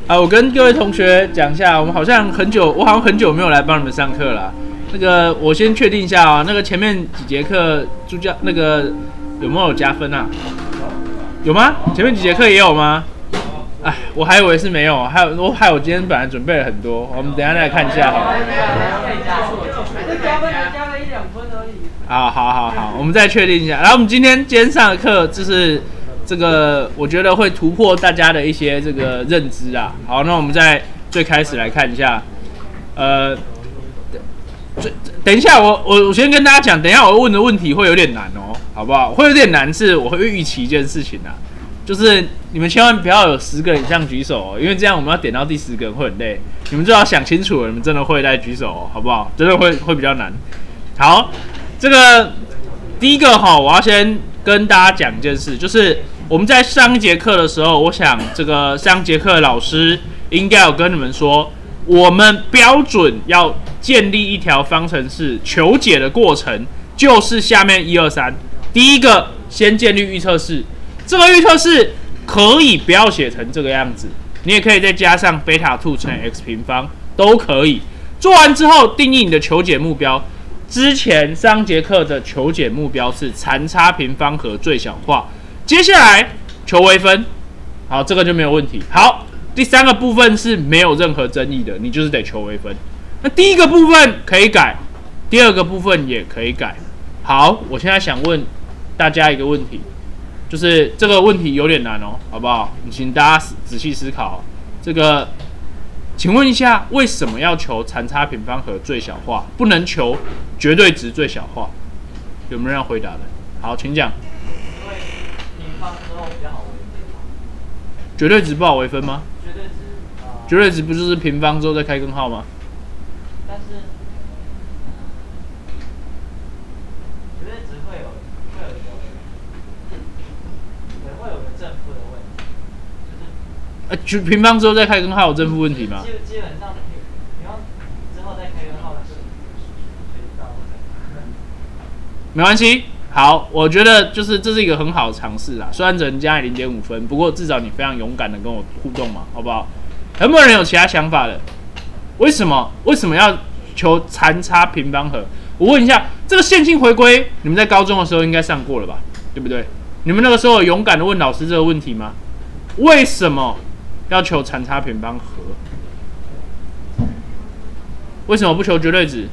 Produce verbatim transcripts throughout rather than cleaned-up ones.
啊，我跟各位同学讲一下，我们好像很久，我好像很久没有来帮你们上课了。那个，我先确定一下啊，那个前面几节课助教那个有没有加分啊？有吗？前面几节课也有吗？哎，我还以为是没有，还有我还有今天本来准备了很多，我们等一下再来看一下好了。加了一两分而已。好好好好，我们再确定一下。然后我们今天今天上的课就是这个，我觉得会突破大家的一些这个认知啊。好，那我们在最开始来看一下，呃。等一下，我我我先跟大家讲，等一下我问的问题会有点难哦，好不好？会有点难，是我会预期一件事情啊，就是你们千万不要有十个以上举手哦，因为这样我们要点到第十个人会很累。你们最好想清楚了，你们真的会再举手哦，好不好？真的会会比较难。好，这个第一个哈、哦，我要先跟大家讲一件事，就是我们在上一节课的时候，我想这个上一节课的老师应该有跟你们说，我们标准要建立一条方程式，求解的过程就是下面一二三。第一个，先建立预测式，这个预测式可以不要写成这个样子，你也可以再加上贝塔二乘 x 平方都可以。做完之后，定义你的求解目标。之前上节课的求解目标是残差平方和最小化，接下来求微分，好，这个就没有问题。好，第三个部分是没有任何争议的，你就是得求微分。那第一个部分可以改，第二个部分也可以改。好，我现在想问大家一个问题，就是这个问题有点难哦，好不好？请大家仔细思考。这个，请问一下，为什么要求残差平方和最小化，不能求绝对值最小化？有没有人要回答的？好，请讲。 因为平方之后比较好微分。 绝对值不好微分吗？ 绝对值。呃、 绝对值不就是平方之后再开根号吗？ 但是绝对值会有会有一个可能会有个正负的问题， 呃， 就是平方之后再开根号有正负问题吗？ 基基本上平方之后再开根号是没关系。好，我觉得就是这是一个很好的尝试啦，虽然只能加零点五分，不过至少你非常勇敢的跟我互动嘛，好不好？有没有人有其他想法的？为什么为什么要求残差平方和？我问一下，这个线性回归，你们在高中的时候应该上过了吧？对不对？你们那个时候有勇敢的问老师这个问题吗？为什么要求残差平方和？为什么不求绝对值？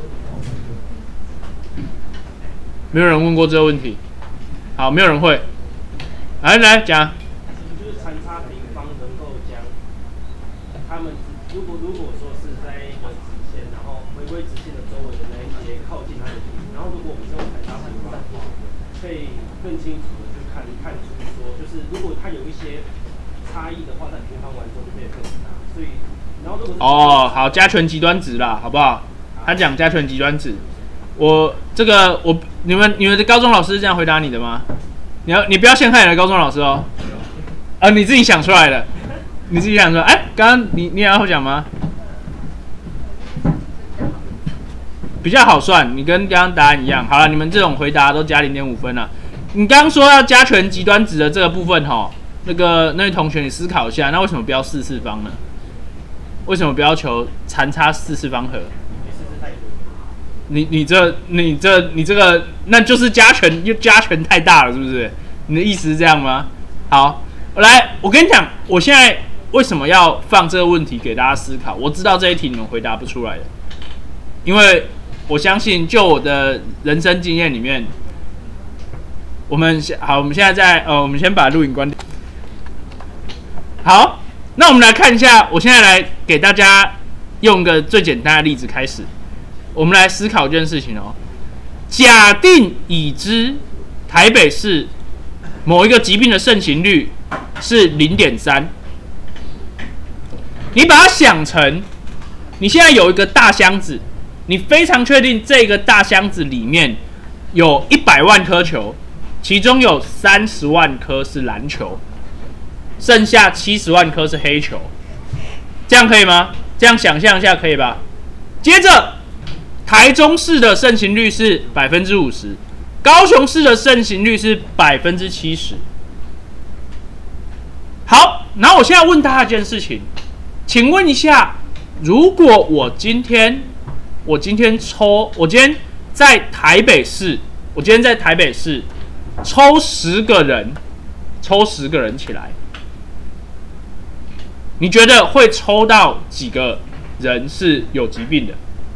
没有人问过这个问题。好，没有人会。来来讲。 就是残差平方能够将他们如果如果说是在一个直线，然后回归直线的周围的那一些靠近它的距离，然后如果我们用残差平方的话，可以更清楚的去看看出说，就是如果它有一些差异的话，在平方完之后就变得更大。所以，然后如果是哦，好，加权极端值啦，好不好？他讲加权极端值，我这个我你们你们的高中老师是这样回答你的吗？你要你不要陷害你的高中老师哦，呃，你自己想出来的，你自己想出来。哎，刚刚你你也要讲吗？比较好算，你跟刚刚答案一样。好了，你们这种回答都加零点五分了。你刚刚说要加权极端值的这个部分哈，那个那位同学你思考一下，那为什么不要四次方呢？为什么不要求残差四次方和？你你这你这你这个那就是加权又加权太大了，是不是？你的意思是这样吗？好，我来，我跟你讲，我现在为什么要放这个问题给大家思考？我知道这一题你们回答不出来的，因为我相信就我的人生经验里面，我们好，我们现在在呃，我们先把录影关掉。好，那我们来看一下，我现在来给大家用个最简单的例子开始。我们来思考一件事情哦。假定已知台北市某一个疾病的盛行率是 零点三， 你把它想成，你现在有一个大箱子，你非常确定这个大箱子里面有一百万颗球，其中有三十万颗是蓝球，剩下七十万颗是黑球，这样可以吗？这样想象一下可以吧？接着台中市的盛行率是 百分之五十， 高雄市的盛行率是 百分之七十。好，然后我现在问大家一件事情， 请问一下，如果我今天我今天抽，我今天在台北市，我今天在台北市抽十个人，抽十个人起来，你觉得会抽到几个人是有疾病的？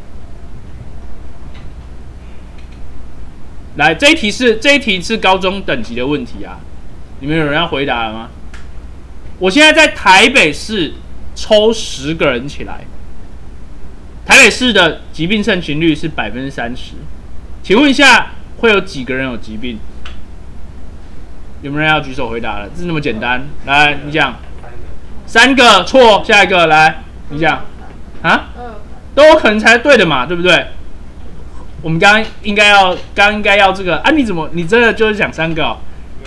来，这一题是这一题是高中等级的问题啊，你们有人要回答了吗？我现在在台北市抽十个人起来，台北市的疾病盛行率是百分之三十，请问一下，会有几个人有疾病？有没有人要举手回答了？这是那么简单，来，你讲。三个错，下一个来，你讲。啊？都有可能才对的嘛，对不对？我们刚刚应该要，刚刚应该要这个啊？你怎么，你真的就是讲三个、哦？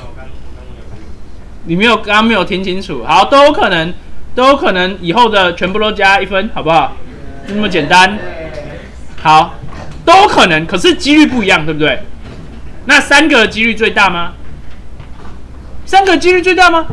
你没有，刚刚没有听清楚。好，都有可能，都有可能，以后的全部都加一分，好不好？就那么简单。好，都有可能，可是几率不一样，对不对？那三个几率最大吗？三个几率最大吗？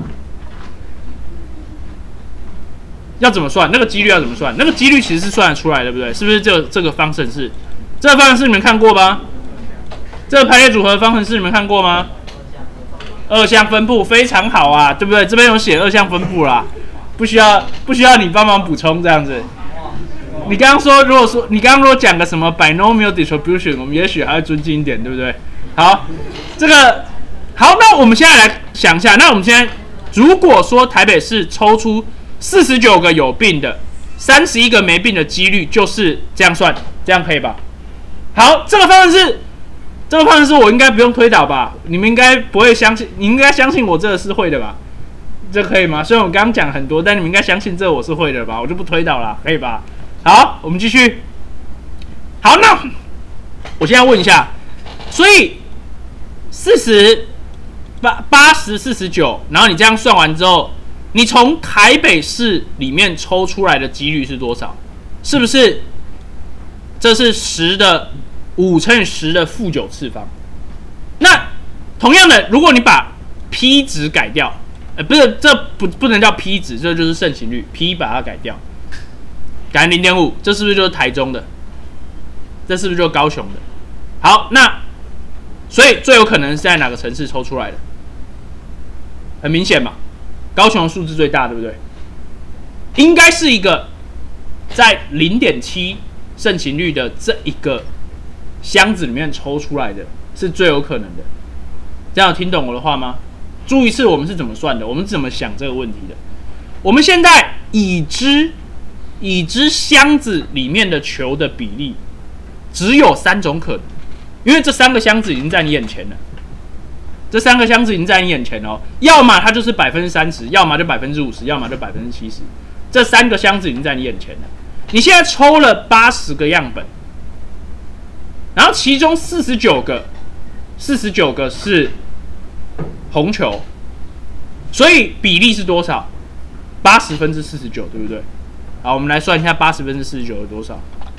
要怎么算？那个几率要怎么算？那个几率其实是算得出来的，对不对？是不是这这个方程式？这个方程式你们看过吗？这个排列组合方程式你们看过吗？二项分布非常好啊，对不对？这边有写二项分布啦，不需要不需要你帮忙补充这样子。你刚刚说，如果说你刚刚如果讲个什么 binomial distribution， 我们也许还会尊敬一点，对不对？好，这个好，那我们现在来想一下，那我们现在如果说台北市抽出四十九个有病的，三十一个没病的几率就是这样算，这样可以吧？好，这个方程式，这个方程式我应该不用推导吧？你们应该不会相信，你应该相信我这个是会的吧？这可以吗？虽然我刚刚讲很多，但你们应该相信这个我是会的吧？我就不推导了，可以吧？好，我们继续。好，那我现在问一下，所以四十八、八十、四十九，然后你这样算完之后，你从台北市里面抽出来的几率是多少？是不是？这是十的五乘以十的负九次方。那同样的，如果你把 P 值改掉，呃，不是，这不不能叫 P 值，这就是盛行率 ，P 把它改掉，改成 零点五，这是不是就是台中的？这是不是就是高雄的？好，那所以最有可能是在哪个城市抽出来的？很明显嘛，高雄的数字最大，对不对？应该是一个在 零点七 盛行率的这一个箱子里面抽出来的，是最有可能的。这样有听懂我的话吗？注意一次，我们是怎么算的？我们怎么想这个问题的？我们现在已知已知箱子里面的球的比例只有三种可能，因为这三个箱子已经在你眼前了。这三个箱子已经在你眼前哦，要么它就是百分之三十，要么就百分之五十，要么就百分之七十。这三个箱子已经在你眼前了。你现在抽了八十个样本，然后其中四十九个，四十九个是红球，所以比例是多少？八十分之四十九，对不对？好，我们来算一下八十分之四十九有多少？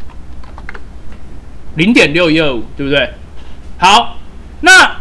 零点六一二五，对不对？好，那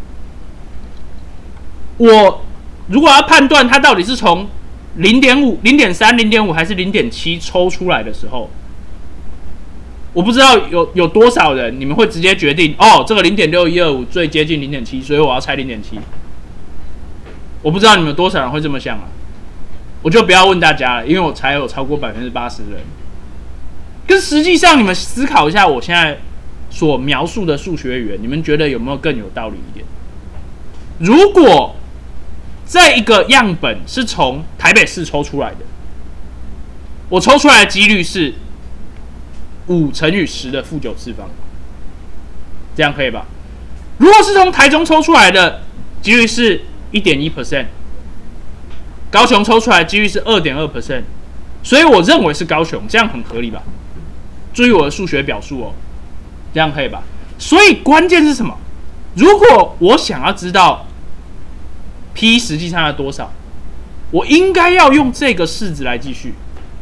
我如果要判断它到底是从零点五、零点三、零点五还是零点七抽出来的时候，我不知道有有多少人你们会直接决定哦，这个零点六一二五最接近零点七，所以我要猜零点七。我不知道你们有多少人会这么想啊，我就不要问大家了，因为我猜有超过百分之八十的人。可是实际上，你们思考一下，我现在所描述的数学语言，你们觉得有没有更有道理一点？如果这一个样本是从台北市抽出来的，我抽出来的几率是五乘以十的负九次方，这样可以吧？如果是从台中抽出来的，几率是 一点一 percent， 高雄抽出来的几率是 二点二 percent， 所以我认为是高雄，这样很合理吧？注意我的数学表述哦，这样可以吧？所以关键是什么？如果我想要知道 P 实际上要多少，我应该要用这个式子来继续，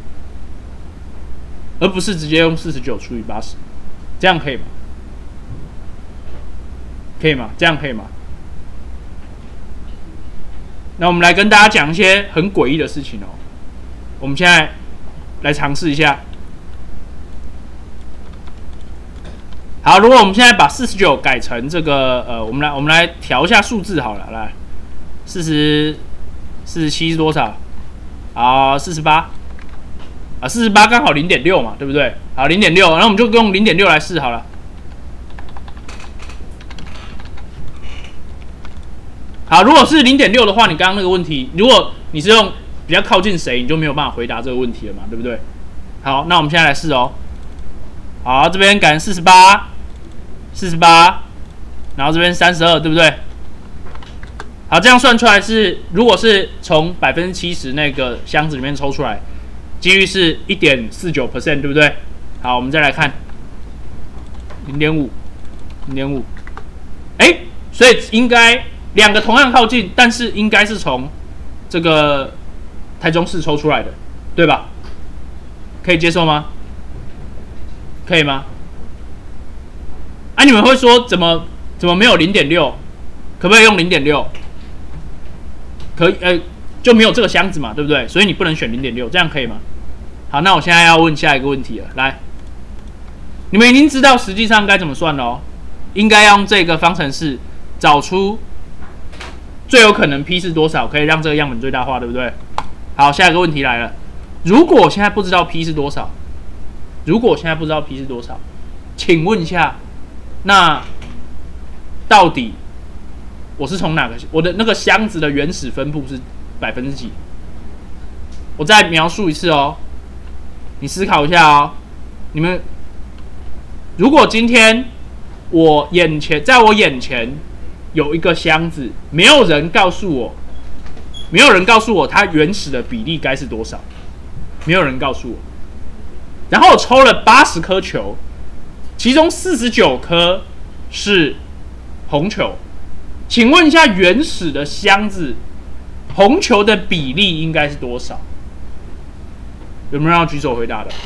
而不是直接用四十九除以八十，这样可以吗？可以吗？这样可以吗？那我们来跟大家讲一些很诡异的事情哦。我们现在来尝试一下。好，如果我们现在把四十九改成这个，呃，我们来我们来调一下数字好了，来，四十四十七是多少？好，四十八，啊，四十八刚好零点六嘛，对不对？好，零点六，然后我们就用零点六来试好了。好，如果是零点六的话，你刚刚那个问题，如果你是用比较靠近谁，你就没有办法回答这个问题了嘛，对不对？好，那我们现在来试哦。好，这边改成四十八。四十八，然后这边三十二，对不对？好，这样算出来是，如果是从百分之七十那个箱子里面抽出来，几率是 一点四九 percent， 对不对？好，我们再来看 零点五，零点五，哎，所以应该两个同样靠近，但是应该是从这个台中市抽出来的，对吧？可以接受吗？可以吗？啊，你们会说怎么怎么没有 零点六？ 可不可以用 零点六？ 可以，呃，就没有这个箱子嘛，对不对？所以你不能选 零点六， 这样可以吗？好，那我现在要问下一个问题了，来，你们已经知道实际上该怎么算了哦，应该要用这个方程式找出最有可能 P 是多少，可以让这个样本最大化，对不对？好，下一个问题来了，如果我现在不知道 P 是多少，如果我现在不知道 P 是多少，请问一下。那到底我是从哪个我的那个箱子的原始分布是百分之几？我再描述一次哦，你思考一下哦。你们如果今天我眼前在我眼前有一个箱子，没有人告诉我，没有人告诉我它原始的比例该是多少，没有人告诉我。然后我抽了八十颗球。其中四十九颗是红球，请问一下，原始的箱子红球的比例应该是多少？有没有人要举手回答的？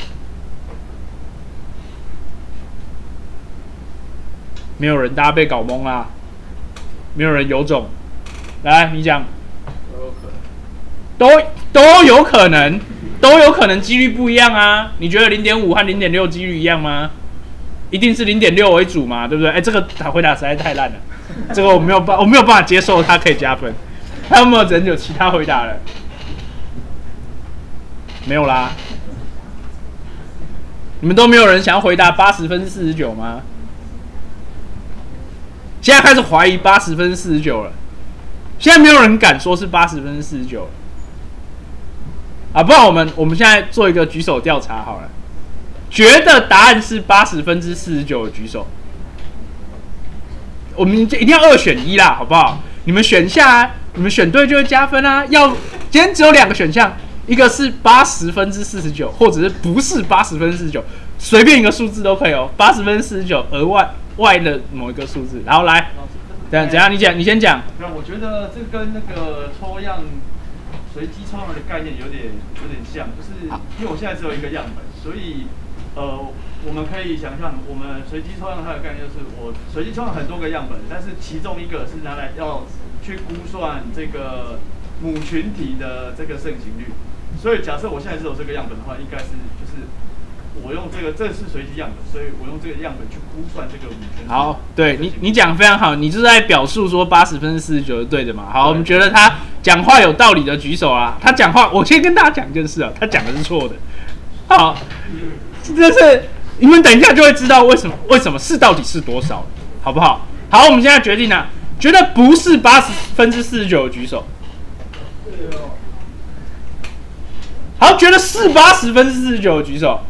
没有人，大家被搞懵啦，没有人有种。来，你讲。都有可能。都都有可能，都有可能，几率不一样啊。你觉得 零点五 和 零点六 几率一样吗？一定是 零点六 为主嘛，对不对？哎，这个回答实在太烂了，这个我没有办，我没有办法接受，他可以加分。还有没有人有其他回答了？没有啦。你们都没有人想要回答八十分之四十九吗？现在开始怀疑八十分之四十九了，现在没有人敢说是八十分之四十九了。啊，不然我们我们现在做一个举手调查好了。觉得答案是八十分之四十九的举手，我们一定要二选一啦，好不好？你们选下、啊，你们选对就会加分啊。要今天只有两个选项，一个是八十分之四十九，或者是不是八十分之四十九，随便一个数字都可以哦。八十分之四十九额外外的某一个数字，然后来，怎样怎样？你讲，你先讲。 那我觉得这跟那个抽样随机抽样的概念有点有点像，就是因为我现在只有一个样本，所以。呃，我们可以想象，我们随机抽样它的概念就是，我随机抽样很多个样本，但是其中一个是拿来要去估算这个母群体的这个盛行率。所以假设我现在只有这个样本的话，应该是就是我用这个这是随机样本，所以我用这个样本去估算这个母群体。 好，对你你讲非常好，你就是在表述说八十分之四十九是对的嘛？好，我们觉得他讲话有道理的举手啊。他讲话，我先跟大家讲一件事啊，他讲的是错的。好。这是你们等一下就会知道为什么为什么是到底是多少，好不好？好，我们现在决定了，觉得不是八十分之四十九的举手。好，觉得是八十分之四十九的举手。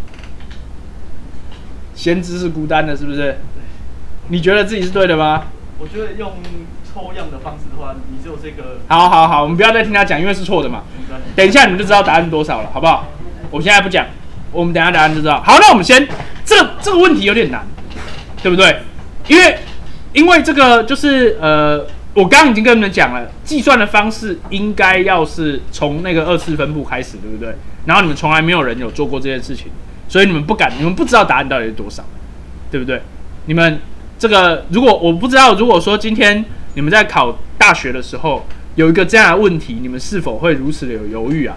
先知是孤单的，是不是？你觉得自己是对的吗？ 我觉得用抽样的方式的话，你只有这个。 好好好，我们不要再听他讲，因为是错的嘛。等一下你们就知道答案多少了，好不好？我现在不讲。我们等一下答案就知道。好，那我们先，这个这个问题有点难，对不对？因为因为这个就是呃，我刚刚已经跟你们讲了，计算的方式应该要是从那个二次分布开始，对不对？然后你们从来没有人有做过这件事情，所以你们不敢，你们不知道答案到底是多少，对不对？你们这个如果我不知道，如果说今天你们在考大学的时候有一个这样的问题，你们是否会如此的有犹豫啊？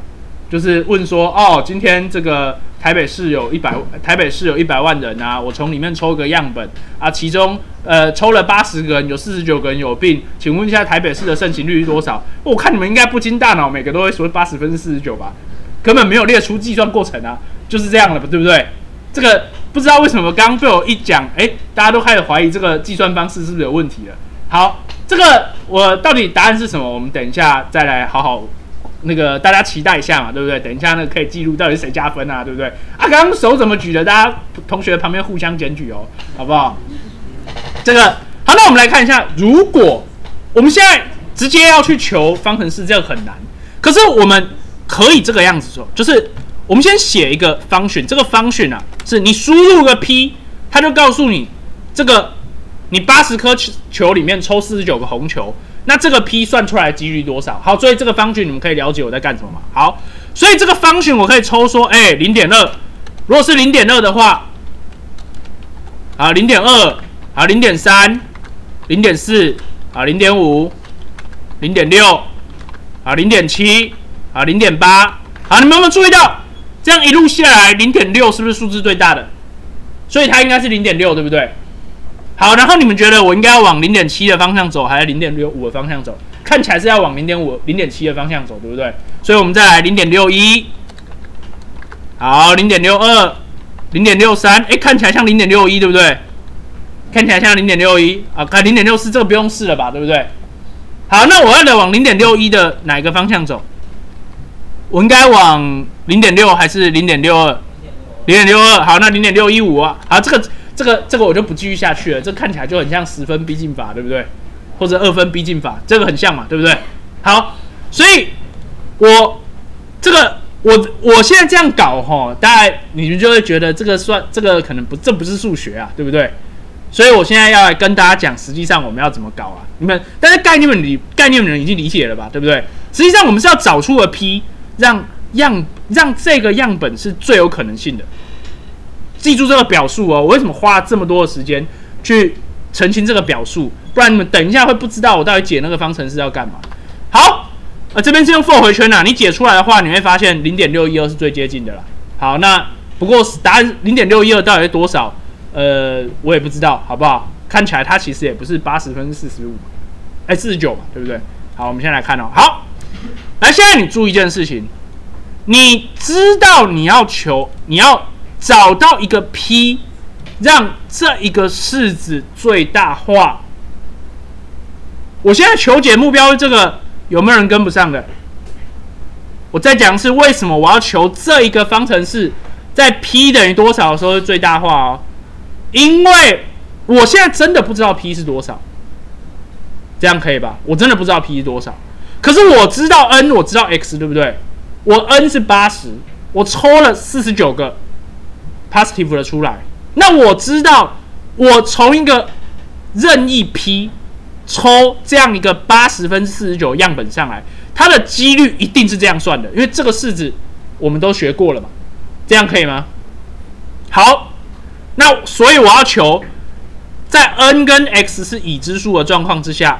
就是问说，哦，今天这个台北市有一百，台北市有一百万人啊，我从里面抽个样本啊，其中呃抽了八十个人，有四十九个人有病，请问一下台北市的盛行率是多少？我看你们应该不经大脑，每个都会说八十分之四十九吧，根本没有列出计算过程啊，就是这样了，对不对？这个不知道为什么刚刚被我一讲，哎，大家都开始怀疑这个计算方式是不是有问题了。好，这个我到底答案是什么？我们等一下再来好好。那个大家期待一下嘛，对不对？等一下那个可以记录到底是谁加分啊，对不对？啊，刚刚手怎么举的？大家同学旁边互相检举哦，好不好？这个好，那我们来看一下，如果我们现在直接要去求方程式，这个很难。可是我们可以这个样子做，就是我们先写一个function，这个function啊，是你输入个 p， 它就告诉你这个你八十颗球里面抽四十九个红球。那这个 p 算出来的几率多少？好，所以这个 function 你们可以了解我在干什么嘛？好，所以这个 function 我可以抽说，哎，零点二，如果是零点二的话，啊，零点二，啊，零点三，零点四，啊，零点五，零点六，啊，零点七，啊，零点八，好，你们有没有注意到，这样一路下来，零点六是不是数字最大的？所以它应该是零点六，对不对？好，然后你们觉得我应该要往零点七的方向走，还是零点六五的方向走？看起来是要往零点五、零点七的方向走，对不对？所以我们再来零点六一，好，零点六二，零点六三，哎，看起来像零点六一，对不对？看起来像零点六一啊，看零点六四，这个不用试了吧，对不对？好，那我要的往零点六一的哪一个方向走？我应该往零点六还是零点六二？零点六二，好，那零点六一五啊，好，这个。这个这个我就不继续下去了，这看起来就很像十分逼近法，对不对？或者二分逼近法，这个很像嘛，对不对？好，所以我这个我我现在这样搞哈，大概你们就会觉得这个算这个可能不这不是数学啊，对不对？所以我现在要来跟大家讲，实际上我们要怎么搞啊？你们但是概念们理概念人已经理解了吧，对不对？实际上我们是要找出个 p， 让样让这个样本是最有可能性的。记住这个表述哦，我为什么花了这么多的时间去澄清这个表述？不然你们等一下会不知道我到底解那个方程式要干嘛。好，呃，这边是用 for 回圈啦，你解出来的话，你会发现 零点六一二 是最接近的啦。好，那不过答案 零点六一二 到底是多少？呃，我也不知道，好不好？看起来它其实也不是八十分之四十五，哎，四十九嘛，对不对？好，我们先来看哦。好，来，现在你注意一件事情，你知道你要求，你要找到一个 p， 让这一个式子最大化。我现在求解目标是这个，有没有人跟不上的？我再讲的是为什么我要求这一个方程式在 p 等于多少的时候是最大化哦？因为我现在真的不知道 p 是多少，这样可以吧？我真的不知道 p 是多少，可是我知道 n， 我知道 x， 对不对？我 n 是八十，我抽了四十九个 positive 的出来，那我知道我从一个任意 p 抽这样一个八十分之四十九样本上来，它的几率一定是这样算的，因为这个式子我们都学过了嘛，这样可以吗？好，那所以我要求在 n 跟 x 是已知数的状况之下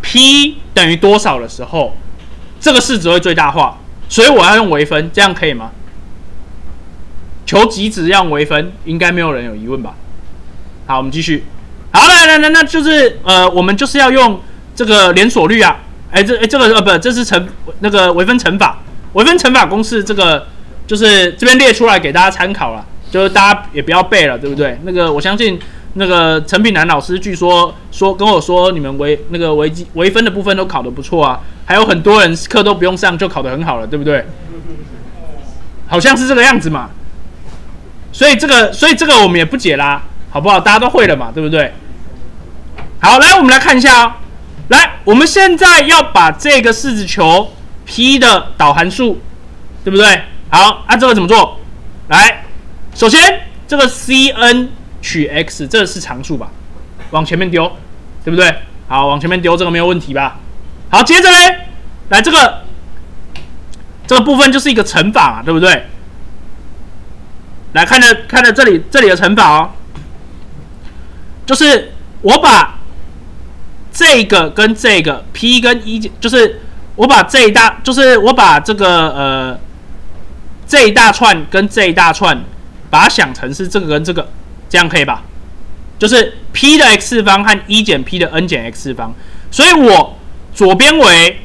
，p 等于多少的时候，这个式子会最大化，所以我要用微分，这样可以吗？求极值要用微分，应该没有人有疑问吧？好，我们继续。好，来来来，那就是呃，我们就是要用这个连锁率啊，哎，这哎这个呃不，这是乘那个微分乘法，微分乘法公式，这个就是这边列出来给大家参考了，就是大家也不要背了，对不对？那个我相信那个陈炳南老师据说说跟我说，你们微那个微积微分的部分都考得不错啊，还有很多人课都不用上就考得很好了，对不对？好像是这个样子嘛。所以这个，所以这个我们也不解啦，好不好？大家都会了嘛，对不对？好，来，我们来看一下哦。来，我们现在要把这个式子求 p 的导函数，对不对？好，啊，这个怎么做？来，首先这个 cn 取 x， 这个是常数吧？往前面丢，对不对？好，往前面丢，这个没有问题吧？好，接着呢，来这个这个部分就是一个乘法嘛，对不对？来看着看着这里这里的乘法哦，就是我把这个跟这个 p 跟一，就是我把这一大，就是我把这个呃这一大串跟这一大串，把它想成是这个跟这个，这样可以吧？就是 p 的 x 次方和一减 p 的 n 减 x 次方，所以我左边为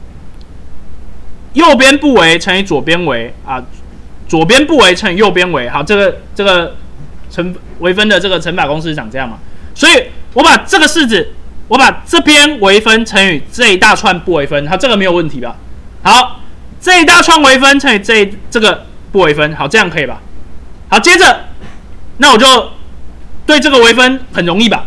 右边不为乘以左边为啊，左边不为乘以右边为，好，这个这个乘微分的这个乘法公式长这样嘛？所以我把这个式子，我把这边微分乘以这一大串不微分，好，这个没有问题吧？好，这一大串微分乘以这一这个不微分，好，这样可以吧？好，接着，那我就对这个微分很容易吧？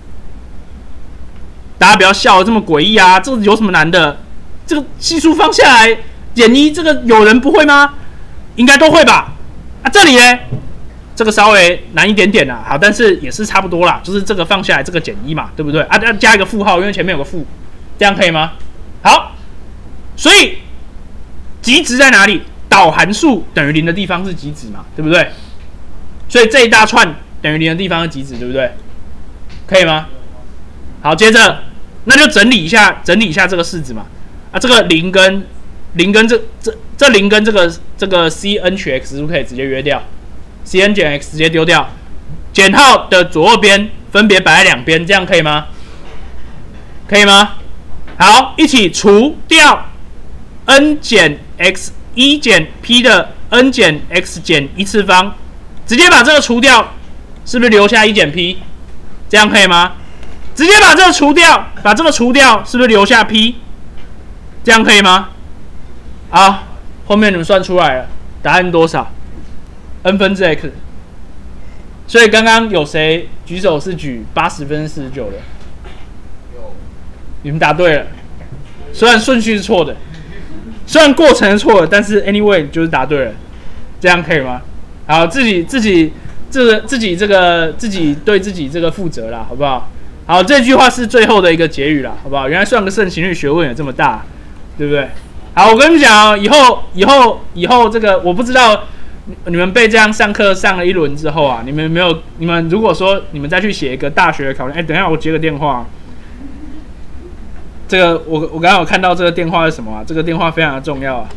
大家不要笑得这么诡异啊！这个有什么难的？这个系数放下来减一，这个有人不会吗？应该都会吧？啊，这里呢，这个稍微难一点点啦，好，但是也是差不多啦，就是这个放下来，这个减一嘛，对不对？啊，要加一个负号，因为前面有个负，这样可以吗？好，所以极值在哪里？导函数等于零的地方是极值嘛，对不对？所以这一大串等于零的地方是极值，对不对？可以吗？好，接着那就整理一下，整理一下这个式子嘛。啊，这个零跟零跟这这这零跟这个这个 c n 取 x 是不是可以直接约掉 ？c n 减 x 直接丢掉，减号的左右边分别摆在两边，这样可以吗？可以吗？好，一起除掉 n 减 x 一减 p 的 n 减 x 减一次方，直接把这个除掉，是不是留下一减 p？ 这样可以吗？直接把这个除掉，把这个除掉，是不是留下 p？ 这样可以吗？好，后面你们算出来了，答案多少 ？n 分之 x。所以刚刚有谁举手是举八十分之四十九的？有。你们答对了，虽然顺序是错的，虽然过程是错的，但是 anyway 就是答对了，这样可以吗？好，自己自己这个自己这个自己对自己这个负责啦，好不好？好，这句话是最后的一个结语啦，好不好？原来算个盛行率学问有这么大，对不对？好，我跟你讲哦，以后以后以后这个我不知道你们被这样上课上了一轮之后啊，你们有没有你们如果说你们再去写一个大学的考卷，哎，等一下我接个电话。这个我我刚刚有看到这个电话是什么啊？这个电话非常的重要啊。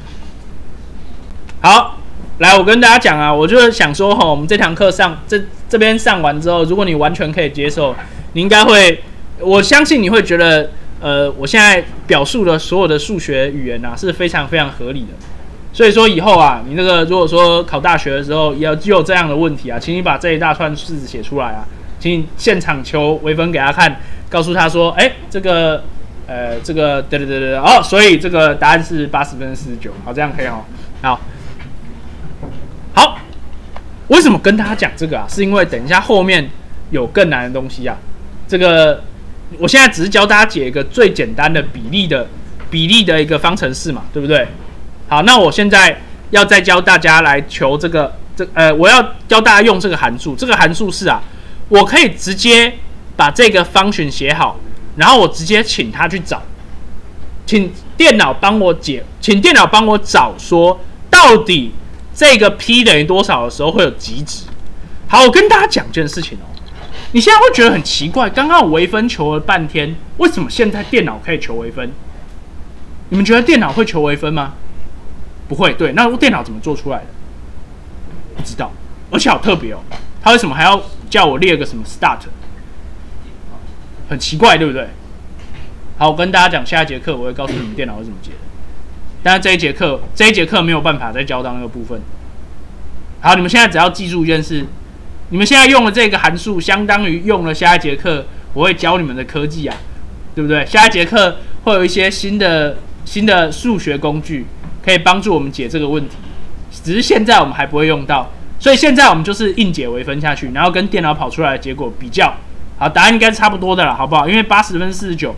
好，来我跟大家讲啊，我就是想说哈，我们这堂课上这这边上完之后，如果你完全可以接受，你应该会，我相信你会觉得，呃，我现在表述的所有的数学语言啊是非常非常合理的。所以说以后啊，你那个如果说考大学的时候要就有这样的问题啊，请你把这一大串式子写出来啊，请你现场求微分给他看，告诉他说，哎，这个。呃，这个对对对对哦，所以这个答案是八十分之四十九，好，这样可以哦。好，好，为什么跟大家讲这个啊？是因为等一下后面有更难的东西啊。这个我现在只是教大家解一个最简单的比例的比例的一个方程式嘛，对不对？好，那我现在要再教大家来求这个这呃，我要教大家用这个函数，这个函数是啊，我可以直接把这个function写好。然后我直接请他去找，请电脑帮我解，请电脑帮我找说到底这个 p 等于多少的时候会有极值。好，我跟大家讲一件事情哦，你现在会觉得很奇怪，刚刚我微分求了半天，为什么现在电脑可以求微分？你们觉得电脑会求微分吗？不会，对，那电脑怎么做出来的？不知道，而且好特别哦，他为什么还要叫我列个什么 start？很奇怪，对不对？好，我跟大家讲，下一节课我会告诉你们电脑是怎么解的。但是这一节课，这一节课没有办法再教到那个部分。好，你们现在只要记住一件事：你们现在用的这个函数，相当于用了下一节课我会教你们的科技啊，对不对？下一节课会有一些新的新的数学工具，可以帮助我们解这个问题。只是现在我们还不会用到，所以现在我们就是硬解微分下去，然后跟电脑跑出来的结果比较。好，答案应该是差不多的了，好不好？因为八十分之四十九，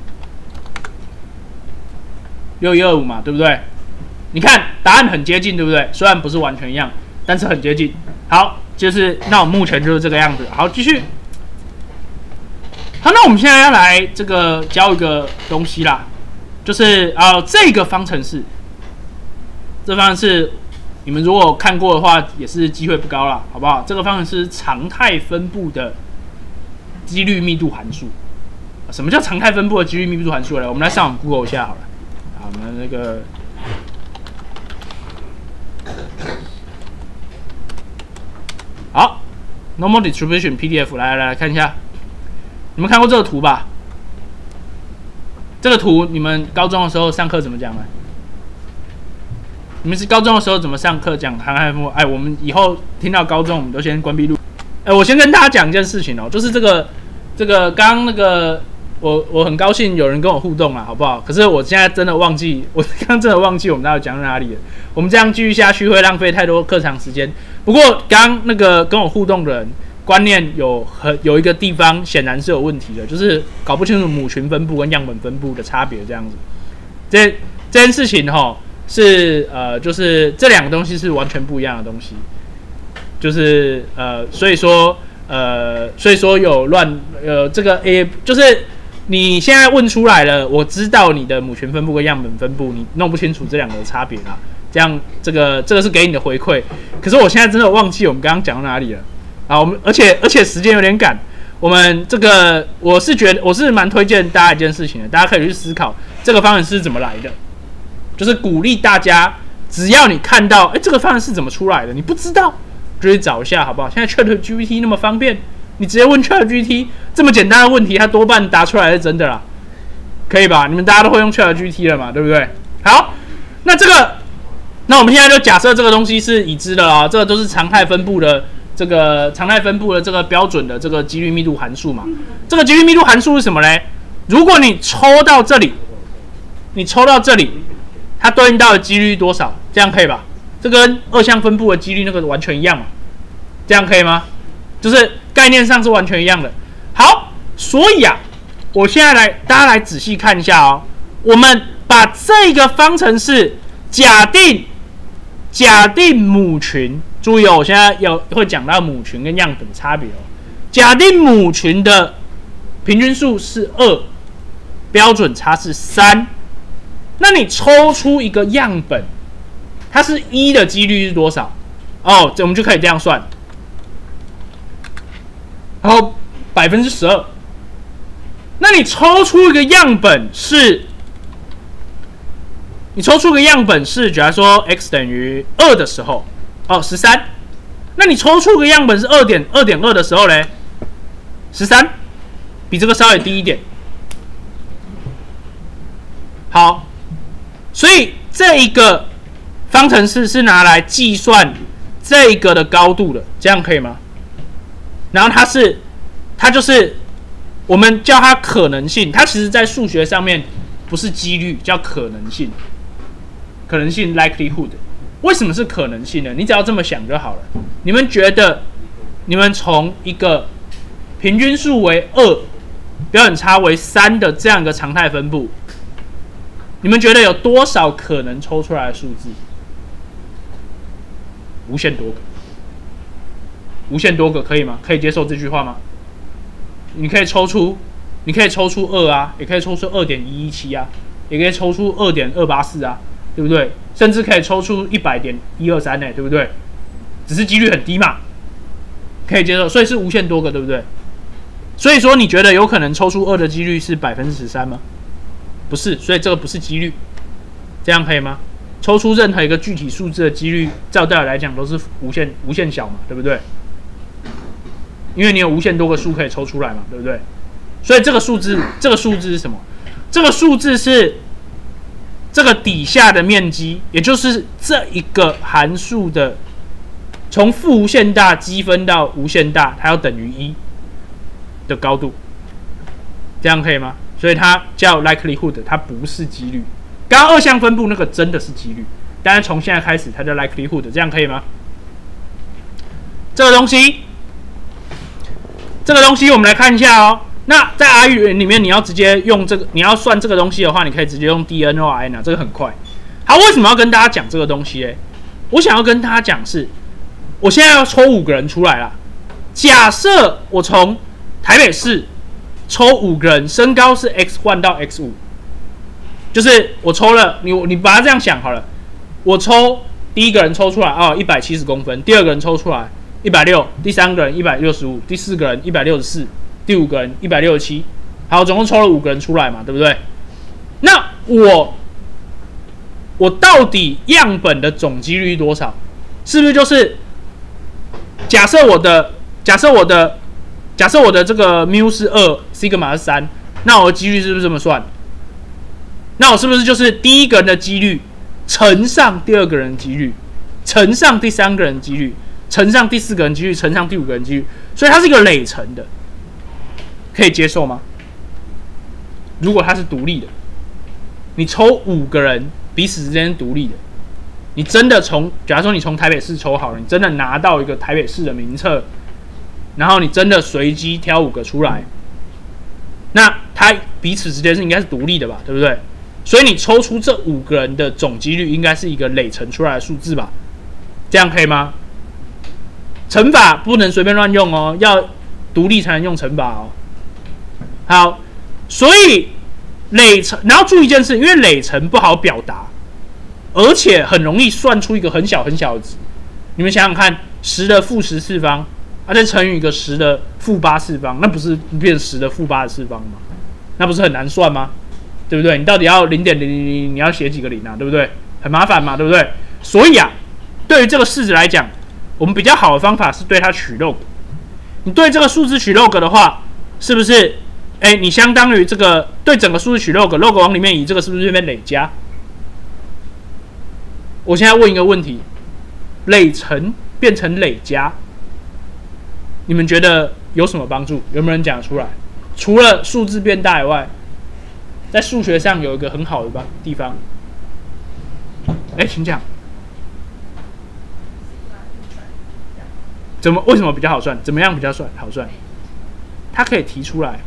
六一二五嘛，对不对？你看答案很接近，对不对？虽然不是完全一样，但是很接近。好，就是那我们目前就是这个样子。好，继续。好，那我们现在要来这个教一个东西啦，就是啊、呃、这个方程式，这方程式你们如果看过的话，也是机会不高啦，好不好？这个方程式是常态分布的几率密度函数。什么叫常态分布的几率密度函数呢？我们来上网 Google 一下好了。好，我们那个 normal distribution P D F 来来来看一下，你们看过这个图吧？这个图你们高中的时候上课怎么讲的？你们是高中的时候怎么上课讲航海分布？哎，我们以后听到高中，我们都先关闭录。哎，我先跟大家讲一件事情哦，就是这个这个刚刚那个。我我很高兴有人跟我互动啦，好不好？可是我现在真的忘记，我刚刚真的忘记我们到底讲到哪里了。我们这样继续下去会浪费太多课堂时间。不过刚刚那个跟我互动的人观念有很有一个地方显然是有问题的，就是搞不清楚母群分布跟样本分布的差别这样子。这这件事情哈是呃就是这两个东西是完全不一样的东西，就是呃所以说呃所以说有乱呃这个 A 就是。你现在问出来了，我知道你的母群分布跟样本分布，你弄不清楚这两个的差别啦。这样，这个这个是给你的回馈。可是我现在真的忘记我们刚刚讲到哪里了啊！我们而且而且时间有点赶，我们这个我是觉得我是蛮推荐大家一件事情的，大家可以去思考这个方程式怎么来的，就是鼓励大家，只要你看到，哎，这个方程式怎么出来的，你不知道就去找一下，好不好？现在 ChatGPT 那么方便。你直接问 ChatGPT 这么简单的问题，它多半答出来是真的啦，可以吧？你们大家都会用 ChatGPT 了嘛，对不对？好，那这个，那我们现在就假设这个东西是已知的啊，这个都是常态分布的这个常态分布的这个标准的这个几率密度函数嘛。这个几率密度函数是什么嘞？如果你抽到这里，你抽到这里，它对应到的几率多少？这样可以吧？这跟二项分布的几率那个完全一样嘛？这样可以吗？就是概念上是完全一样的。好，所以啊，我现在来，大家来仔细看一下哦。我们把这个方程式假定假定母群，注意哦，我现在有会讲到母群跟样本的差别哦。假定母群的平均数是二，标准差是三，那你抽出一个样本，它是一的几率是多少？哦，我们就可以这样算。然后百分之十二，那你抽出一个样本是，你抽出个样本是，假如说 x 等于二的时候，哦十三，那你抽出个样本是二点二点二的时候嘞，十三，比这个稍微低一点。好，所以这一个方程式是拿来计算这个的高度的，这样可以吗？然后它是，它就是我们叫它可能性，它其实在数学上面不是几率，叫可能性，可能性 likelihood。为什么是可能性呢？你只要这么想就好了。你们觉得，你们从一个平均数为二，标准差为三的这样一个常态分布，你们觉得有多少可能抽出来的数字？无限多个。无限多个可以吗？可以接受这句话吗？你可以抽出，你可以抽出二啊，也可以抽出二点一一七啊，也可以抽出二点二八四啊，对不对？甚至可以抽出一百点一二三呢，对不对？只是几率很低嘛，可以接受，所以是无限多个，对不对？所以说你觉得有可能抽出二的几率是百分之十三吗？不是，所以这个不是几率，这样可以吗？抽出任何一个具体数字的几率，照道理来讲都是无限无限小嘛，对不对？因为你有无限多个数可以抽出来嘛，对不对？所以这个数字，这个数字是什么？这个数字是这个底下的面积，也就是这一个函数的从负无限大积分到无限大，它要等于一的高度，这样可以吗？所以它叫 likelihood， 它不是几率。刚刚二项分布那个真的是几率，但是从现在开始它叫 likelihood， 这样可以吗？这个东西。这个东西我们来看一下哦。那在 R 语言里面，你要直接用这个，你要算这个东西的话，你可以直接用 D N O R N 啊，这个很快。好，为什么要跟大家讲这个东西？哎，我想要跟大家讲是，我现在要抽五个人出来啦。假设我从台北市抽五个人，身高是 X 一 到 X 五，就是我抽了，你你把它这样想好了，我抽第一个人抽出来哦，一百七十公分，第二个人抽出来。一百六，第三个人一百六十五，第四个人一百六十四，第五个人一百六十七，好，总共抽了五个人出来嘛，对不对？那我我到底样本的总几率多少？是不是就是假设我的假设我的假设我的这个 mu 是二 ，sigma 是三，那我的几率是不是这么算？那我是不是就是第一个人的几率乘上第二个人的几率，乘上第三个人的几率，乘上第四个人的几率，乘上第五个人的几率，所以它是一个累乘的，可以接受吗？如果它是独立的，你抽五个人彼此之间独立的，你真的从，假如说你从台北市抽好了，你真的拿到一个台北市的名册，然后你真的随机挑五个出来，那它彼此之间是应该是独立的吧，对不对？所以你抽出这五个人的总几率应该是一个累乘出来的数字吧？这样可以吗？乘法不能随便乱用哦，要独立才能用乘法哦。好，所以累乘，然后注意一件事，因为累乘不好表达，而且很容易算出一个很小很小的值。你们想想看，十的负十次方，啊，再乘以一个十的负八次方，那不是变成十的负八次方吗？那不是很难算吗？对不对？你到底要零点零零零，你要写几个零啊？对不对？很麻烦嘛，对不对？所以啊，对于这个式子来讲，我们比较好的方法是对它取 log。你对这个数字取 log 的话，是不是？哎，你相当于这个对整个数字取 log，log 往里面移，这个是不是这边累加？我现在问一个问题：累乘变成累加，你们觉得有什么帮助？有没有人讲出来？除了数字变大以外，在数学上有一个很好的地方。哎，请讲。怎么？为什么比较好算？怎么样比较算好算？它可以提出来。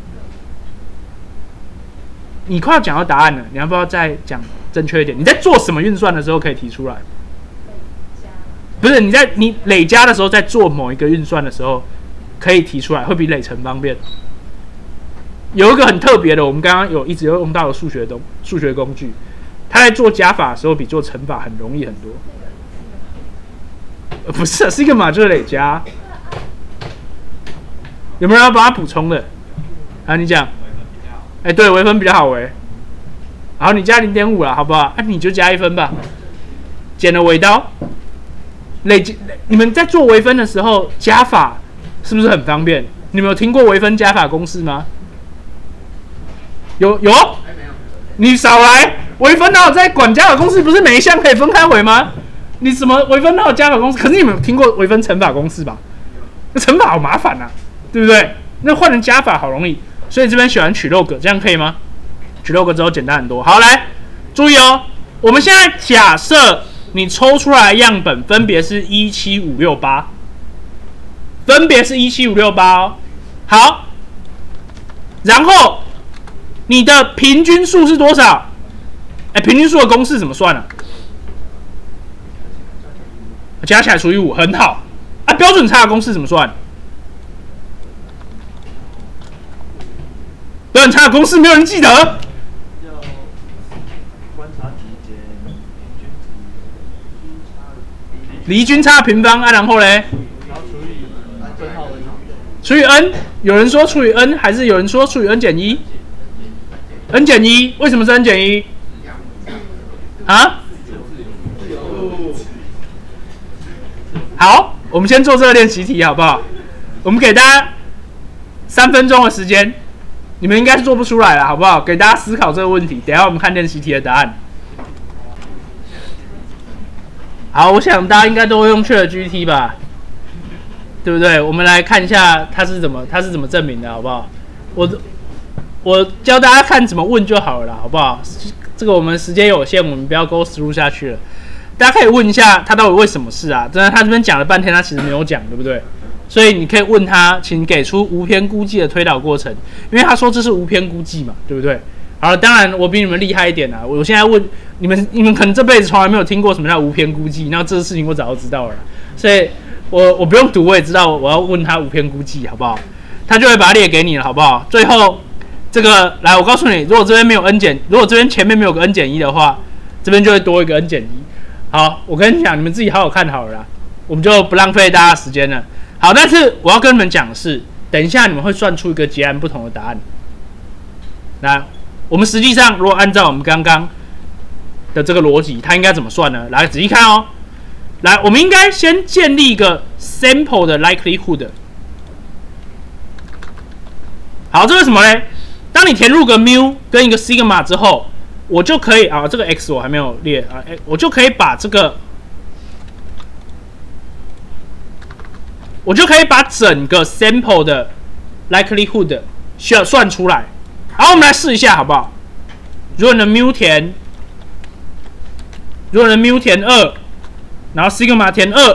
你快要讲到答案了，你要不要再讲正确一点？你在做什么运算的时候可以提出来？不是你在你累加的时候，在做某一个运算的时候可以提出来，会比累乘方便。有一个很特别的，我们刚刚有一直有用到的数学东数学工具，它在做加法的时候比做乘法很容易很多。呃、不是 sigma 就是累加。有没有人要帮他补充的？啊，你讲。哎、欸，对，微分比较好微。好，你加零点五了，好不好？啊，你就加一分吧。剪了尾刀。累积，你们在做微分的时候加法是不是很方便？你们有听过微分加法公式吗？有有，你少来！微分哪有在管加法公式？不是每一项可以分开微吗？你什么微分哪有加法公式？可是你们有听过微分乘法公式吧？那乘法好麻烦啊，对不对？那换成加法好容易，所以这边喜欢取 log， 这样可以吗？取 log 之后简单很多。好，来注意哦，我们现在假设你抽出来的样本分别是一七五六八，分别是一七五六八哦。好，然后你的平均数是多少？哎，平均数的公式怎么算啊？加起来除以五，很好。啊，标准差的公式怎么算？标准差的公式没有人记得。离均差平方啊，然后嘞，除以 n， 有人说除以 n， 还是有人说除以 n 减一 ？n 减一，为什么是 n 减一？啊？好，我们先做这个练习题好不好？我们给大家三分钟的时间，你们应该是做不出来了，好不好？给大家思考这个问题，等一下我们看练习题的答案。好，我想大家应该都会用 ChatGPT 吧，对不对？我们来看一下它是怎么它是怎么证明的，好不好？我我教大家看怎么问就好了啦，好不好？这个我们时间有限，我们不要 go through 下去了。大家可以问一下他到底为什么事啊？真的，他这边讲了半天，他其实没有讲，对不对？所以你可以问他，请给出无偏估计的推导过程，因为他说这是无偏估计嘛，对不对？好了，当然我比你们厉害一点啊！我现在问你们，你们可能这辈子从来没有听过什么叫无偏估计，那这个事情我早就知道了，所以我我不用读，我也知道我要问他无偏估计，好不好？他就会把它列给你了，好不好？最后这个来，我告诉你，如果这边没有 n 减，如果这边前面没有个 n 减一的话，这边就会多一个 n 减一。好，我跟你讲，你们自己好好看好了啦，我们就不浪费大家时间了。好，但是我要跟你们讲的是，等一下你们会算出一个截然不同的答案。来，我们实际上如果按照我们刚刚的这个逻辑，它应该怎么算呢？来，仔细看哦。来，我们应该先建立一个 sample 的 likelihood。 好，这为什么呢？当你填入个 mu 跟一个 sigma 之后，我就可以啊，这个 x 我还没有列啊，我就可以把这个，我就可以把整个 sample 的 likelihood 需要算出来。好，我们来试一下好不好？如果你的 mu 填，如果你的 mu 填二，然后 sigma 填二，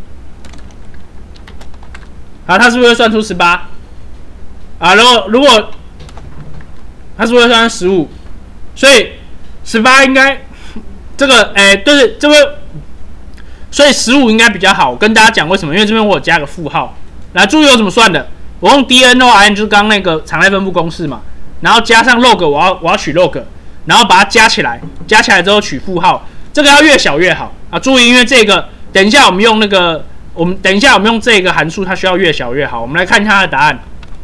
好，它是不是会算出十八？啊，如果如果它是不是会算十五？所以十八应该这个，哎、欸，对，这个，所以十五应该比较好。我跟大家讲为什么？因为这边我有加个负号。来，注意我怎么算的？我用 D N O R N 就是刚刚那个常态分布公式嘛，然后加上 log， 我要我要取 log， 然后把它加起来，加起来之后取负号，这个要越小越好啊！注意，因为这个等一下我们用那个，我们等一下我们用这个函数，它需要越小越好。我们来看一下它的答案。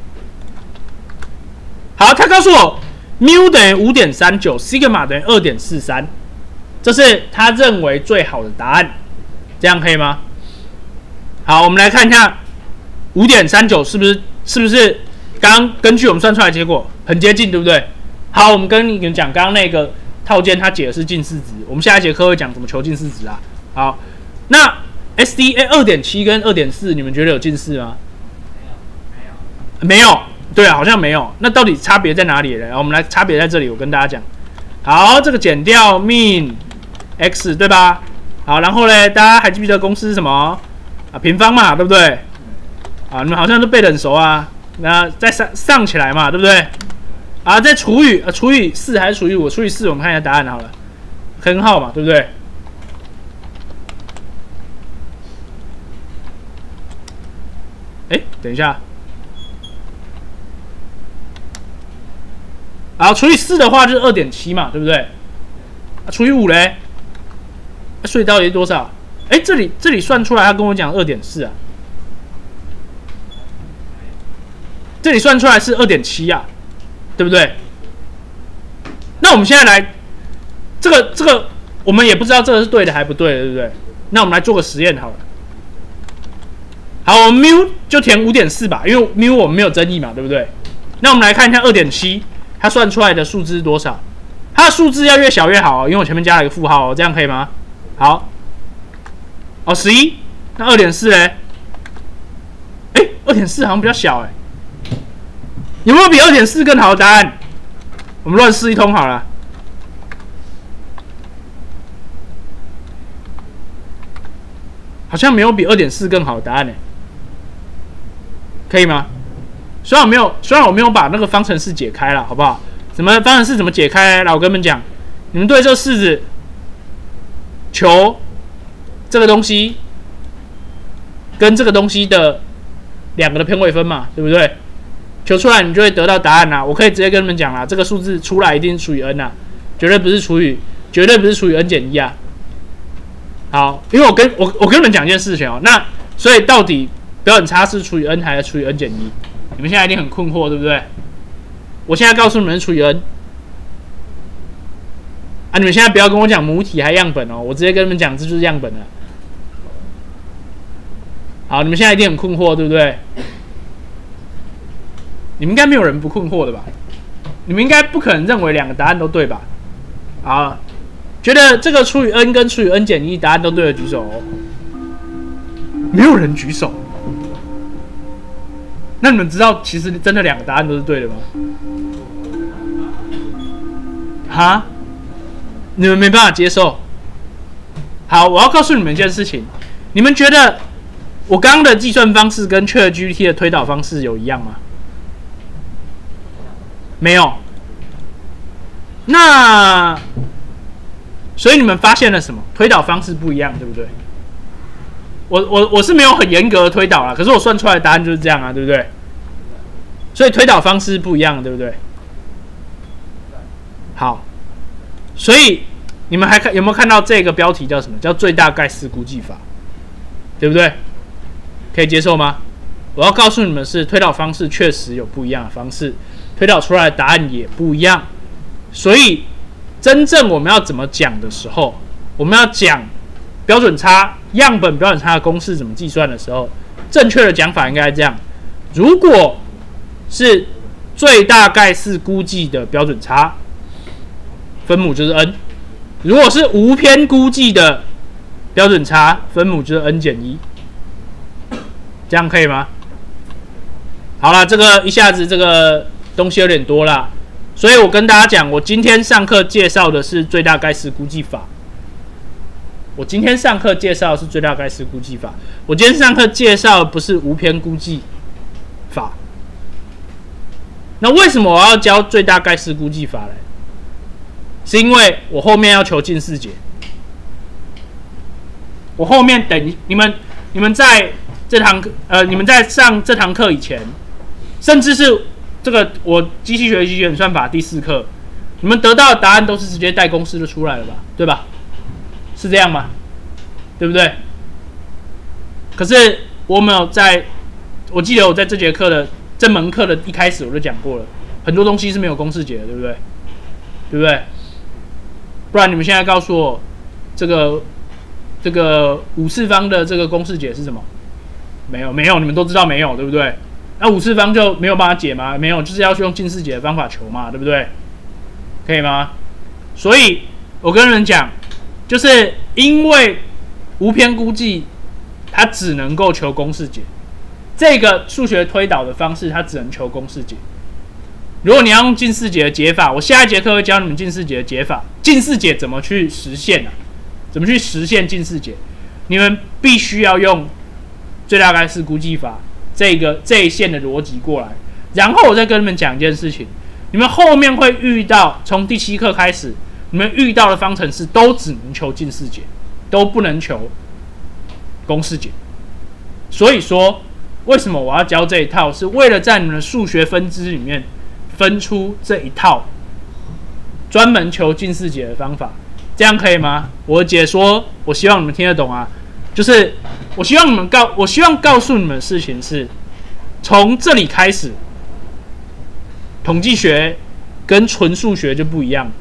好，他告诉我 mu 等于 五点三九 sigma 等于 二点四三， 这是他认为最好的答案，这样可以吗？好，我们来看一下 五点三九 是不是是不是刚刚根据我们算出来的结果很接近，对不对？好，我们跟你们讲刚刚那个套件，它解的是近似值，我们下一节课会讲怎么求近似值啊。好，那 S D A 二点七 跟 二点四 你们觉得有近似吗？没有，没有。没有，对啊，好像没有。那到底差别在哪里呢？我们来差别在这里，我跟大家讲。好，这个减掉 min x 对吧？好，然后呢，大家还记不记得公式是什么啊？平方嘛，对不对？啊，你们好像都背得很熟啊。那再上上起来嘛，对不对？啊，再除以呃除以四还是除以五？除以四，我们看一下答案好了。根号嘛，对不对？哎，等一下。好，除以四的话就是 二点七 嘛，对不对？啊，除以五嘞，啊，所以到底是多少？哎，这里这里算出来，他跟我讲 二点四 啊，这里算出来是 二点七 啊，对不对？那我们现在来，这个这个我们也不知道这个是对的还不对的，对不对？那我们来做个实验好了。好，我们 mu 就填 五点四 吧，因为 mu 我们没有争议嘛，对不对？那我们来看一下 二点七。它算出来的数字是多少？它的数字要越小越好哦，因为我前面加了一个负号哦，这样可以吗？好，哦，十一，那 二点四 嘞？哎 ，二点四 好像比较小哎，有没有比 二点四 更好的答案？我们乱试一通好了。好像没有比 二点四 更好的答案呢，可以吗？虽然我没有，虽然我没有把那个方程式解开了，好不好？怎么方程式怎么解开？来，我跟你们讲，你们对这个式子求这个东西跟这个东西的两个的偏微分嘛，对不对？求出来你就会得到答案啦。我可以直接跟你们讲啦，这个数字出来一定是除以 n 啦，绝对不是除以，绝对不是除以 n 减一啊。好，因为我跟我我跟你们讲一件事情哦，那所以到底标准差是除以 n 还是除以 n 减一？你们现在一定很困惑，对不对？我现在告诉你们是除以 n 啊，你们现在不要跟我讲母体还样本哦，我直接跟你们讲这就是样本了。好，你们现在一定很困惑，对不对？你们应该没有人不困惑的吧？你们应该不可能认为两个答案都对吧？好，觉得这个除以 n 跟除以 n 减一答案都对的举手哦。没有人举手。那你们知道其实真的两个答案都是对的吗？哈？你们没办法接受？好，我要告诉你们一件事情，你们觉得我刚刚的计算方式跟 ChatGPT 的推导方式有一样吗？没有。那所以你们发现了什么？推导方式不一样，对不对？我我我是没有很严格的推导啦，可是我算出来的答案就是这样啊，对不对？所以推导方式不一样，对不对？好，所以你们还看有没有看到这个标题叫什么？叫最大概式估计法，对不对？可以接受吗？我要告诉你们是推导方式确实有不一样的方式，推导出来的答案也不一样，所以真正我们要怎么讲的时候，我们要讲标准差、样本标准差的公式怎么计算的时候，正确的讲法应该这样：如果是最大概是估计的标准差，分母就是 n。如果是无偏估计的标准差，分母就是 n 减一，这样可以吗？好了，这个一下子这个东西有点多啦，所以我跟大家讲，我今天上课介绍的是最大概式估计法。我今天上课介绍的是最大概式估计法，我今天上课介绍的不是无偏估计法。那为什么我要教最大概式估计法呢？是因为我后面要求近似解。我后面等你们，你们在这堂课，呃，你们在上这堂课以前，甚至是这个我机器学习演算法第四课，你们得到的答案都是直接带公式就出来了吧？对吧？是这样吗？对不对？可是我没有在，我记得我在这节课的这门课的一开始我就讲过了，很多东西是没有公式解的，对不对？对不对？不然你们现在告诉我，这个这个五次方的这个公式解是什么？没有，没有，你们都知道没有，对不对？那五次方就没有办法解吗？没有，就是要用近似解的方法求嘛，对不对？可以吗？所以我跟你们讲，就是因为无偏估计，它只能够求公式解。这个数学推导的方式，它只能求公式解。如果你要用近似解的解法，我下一节课会教你们近似解的解法。近似解怎么去实现啊？怎么去实现近似解？你们必须要用最大概式估计法这个这一线的逻辑过来。然后我再跟你们讲一件事情，你们后面会遇到，从第七课开始，你们遇到的方程式都只能求近似解，都不能求公式解。所以说，为什么我要教这一套？是为了在你们的数学分支里面分出这一套专门求近似解的方法，这样可以吗？我的解说，我希望你们听得懂啊。就是我希望你们告，我希望告诉你们的事情是，从这里开始，统计学跟纯数学就不一样。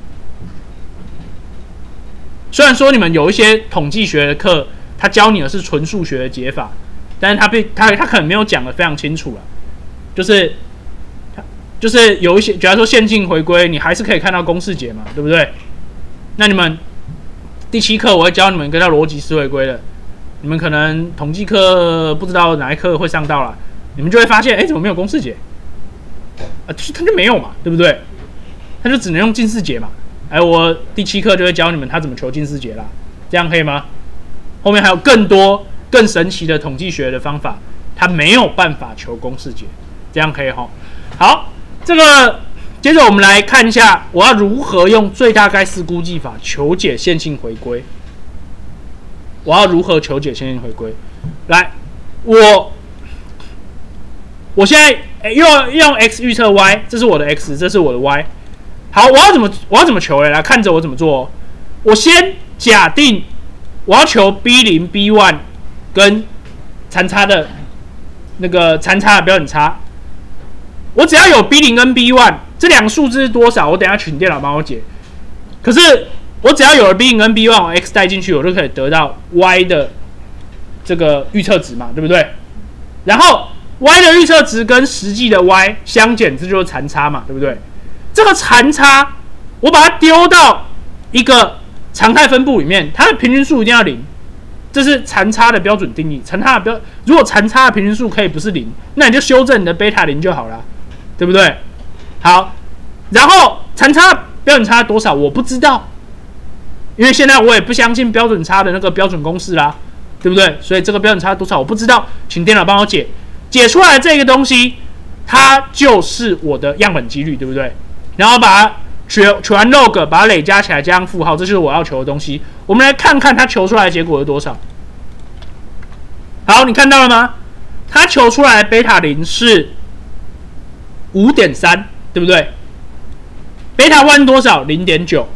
虽然说你们有一些统计学的课，他教你的是纯数学的解法，但是他被他他可能没有讲得非常清楚了，就是就是有一些，假如说线性回归，你还是可以看到公式解嘛，对不对？那你们第七课我会教你们一个叫逻辑式回归的，你们可能统计课不知道哪一课会上到啦，你们就会发现，哎，怎么没有公式解？啊，它就没有嘛，对不对？它就只能用近似解嘛。哎，我第七课就会教你们它怎么求近似解啦，这样可以吗？后面还有更多更神奇的统计学的方法，它没有办法求公式解，这样可以齁。好，这个接着我们来看一下，我要如何用最大概式估计法求解线性回归。我要如何求解线性回归？来，我我现在用用 x 预测 y， 这是我的 x， 这是我的 y。好，我要怎么我要怎么求嘞？来看着我怎么做哦。我先假定我要求 b 零 b 一 跟残差的那个残差的标准差。我只要有 b 零 跟 b 一 这两个数字是多少？我等一下请电脑帮我解。可是我只要有了 b 零 跟 b 一， 我 x 带进去，我就可以得到 y 的这个预测值嘛，对不对？然后 y 的预测值跟实际的 y 相减，这就是残差嘛，对不对？这个残差，我把它丢到一个常态分布里面，它的平均数一定要零，这是残差的标准定义。残差的标，如果残差的平均数可以不是零，那你就修正你的贝塔零就好了，对不对？好，然后残差标准差多少我不知道，因为现在我也不相信标准差的那个标准公式啦，对不对？所以这个标准差多少我不知道，请电脑帮我解。解出来这个东西，它就是我的样本几率，对不对？然后把它取取完 log， 把它累加起来加上负号，这就是我要求的东西。我们来看看它求出来的结果是多少。好，你看到了吗？它求出来的贝塔零是 五点三， 对不对？贝塔一多少？ 零点九。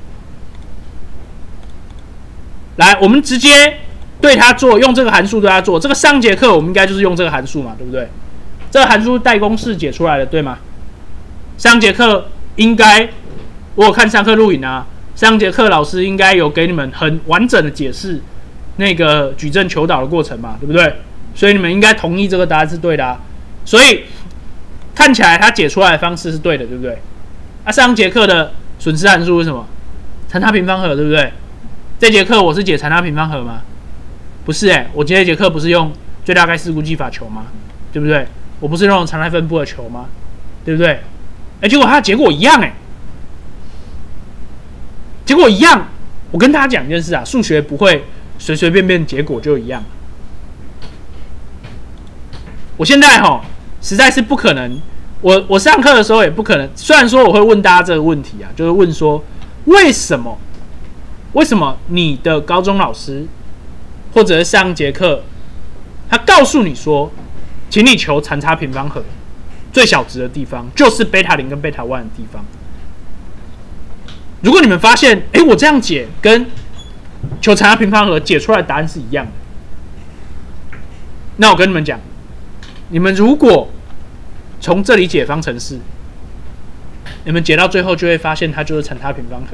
来，我们直接对它做，用这个函数对它做。这个上节课我们应该就是用这个函数嘛，对不对？这个函数带公式解出来的，对吗？上节课应该我有看上课录影啊，上节课老师应该有给你们很完整的解释那个矩阵求导的过程嘛，对不对？所以你们应该同意这个答案是对的啊。所以看起来它解出来的方式是对的，对不对？啊，上节课的损失函数是什么？残差平方和，对不对？这节课我是解残差平方和吗？不是哎、欸，我这节课不是用最大概式估计法求吗？对不对？我不是用常态分布的求吗？对不对？哎、欸，结果它的结果一样哎、欸，结果一样。我跟大家讲一件事啊，数学不会随随便便结果就一样。我现在哈实在是不可能，我我上课的时候也不可能。虽然说我会问大家这个问题啊，就是问说为什么为什么你的高中老师或者是上节课，他告诉你说，请你求残差平方和最小值的地方，就是贝塔零跟贝塔一的地方。如果你们发现，哎，我这样解跟求残差平方和解出来的答案是一样的，那我跟你们讲，你们如果从这里解方程式，你们解到最后就会发现它就是残差平方和。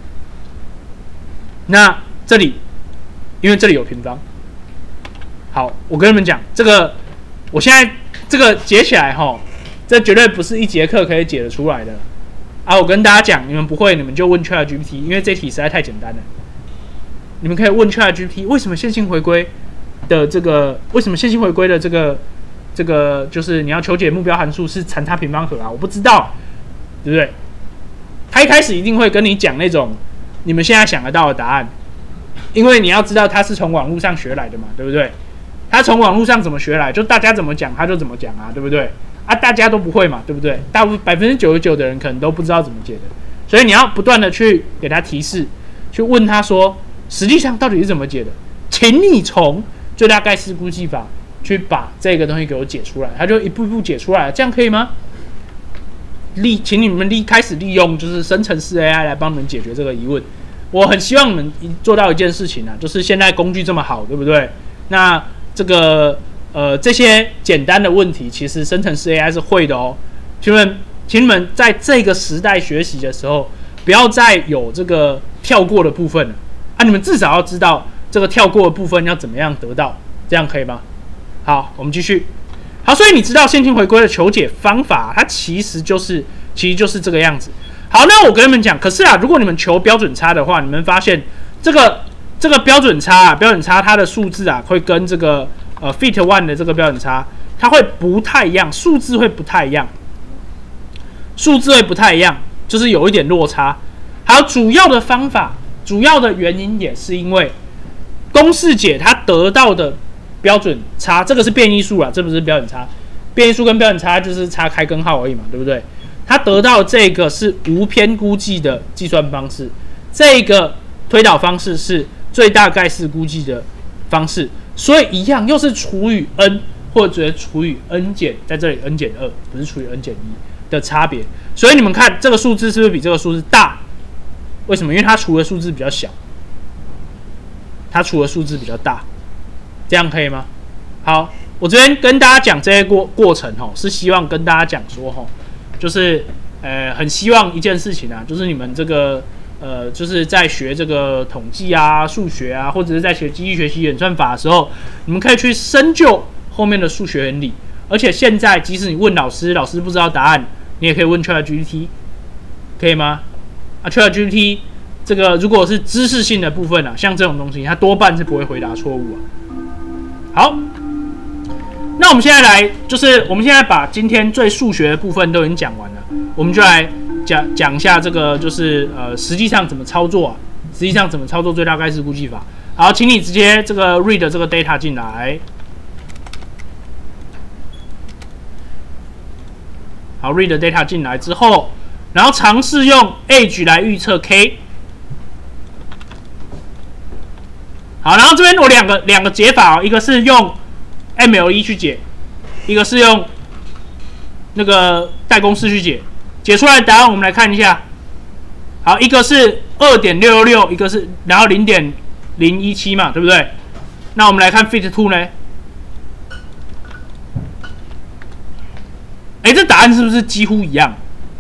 那这里，因为这里有平方，好，我跟你们讲，这个我现在这个解起来哈，这绝对不是一节课可以解得出来的。啊，我跟大家讲，你们不会，你们就问 ChatGPT， 因为这题实在太简单了。你们可以问 ChatGPT， 为什么线性回归的这个，为什么线性回归的这个这个就是你要求解目标函数是残差平方和啊？我不知道，对不对？他一开始一定会跟你讲那种你们现在想得到的答案，因为你要知道他是从网络上学来的嘛，对不对？他从网络上怎么学来，就大家怎么讲他就怎么讲啊，对不对？啊，大家都不会嘛，对不对？大部分百分之九十九的人可能都不知道怎么解的，所以你要不断的去给他提示，去问他说，实际上到底是怎么解的？请你从最大概式估计法去把这个东西给我解出来，他就一步一步解出来了，这样可以吗？利，请你们利开始利用就是生成式 A I 来帮你们解决这个疑问。我很希望你们做到一件事情啊，就是现在工具这么好，对不对？那这个。呃，这些简单的问题，其实生成式 A I 是会的哦。请你们，请你们在这个时代学习的时候，不要再有这个跳过的部分了啊！你们至少要知道这个跳过的部分要怎么样得到，这样可以吗？好，我们继续。好，所以你知道线性回归的求解方法，它其实就是其实就是这个样子。好，那我跟你们讲，可是啊，如果你们求标准差的话，你们发现这个这个标准差啊，标准差它的数字啊，会跟这个。呃 ，fit one 的这个标准差，它会不太一样，数字会不太一样，数字会不太一样，就是有一点落差。还有主要的方法，主要的原因也是因为公式解它得到的标准差，这个是变异数啦，这不是标准差。变异数跟标准差就是差开根号而已嘛，对不对？它得到这个是无偏估计的计算方式，这个推导方式是最大概式估计的方式。所以一样，又是除以 n 或者除以 n 减，在这里 n 减二，不是除以 n 减一的差别。所以你们看这个数字是不是比这个数字大？为什么？因为它除的数字比较小，它除的数字比较大，这样可以吗？好，我这边跟大家讲这些过过程吼，是希望跟大家讲说吼，就是呃很希望一件事情啊，就是你们这个。呃，就是在学这个统计啊、数学啊，或者是在学机器学习演算法的时候，你们可以去深究后面的数学原理。而且现在，即使你问老师，老师不知道答案，你也可以问 ChatGPT， 可以吗？啊 ，ChatGPT 这个如果是知识性的部分啊，像这种东西，它多半是不会回答错误啊。好，那我们现在来，就是我们现在把今天最数学的部分都已经讲完了，我们就来。讲讲一下这个就是呃，实际上怎么操作啊？实际上怎么操作最大概式估计法？好，请你直接这个 read 这个 data 进来。好 ，read data 进来之后，然后尝试用 age 来预测 k。好，然后这边我两个两个解法哦，一个是用 M L E 去解，一个是用那个代公式去解。解出来的答案我们来看一下，好，一个是 二点六六六， 一个是然后 零点零一七 嘛，对不对？那我们来看 fit two 呢？哎，这答案是不是几乎一样？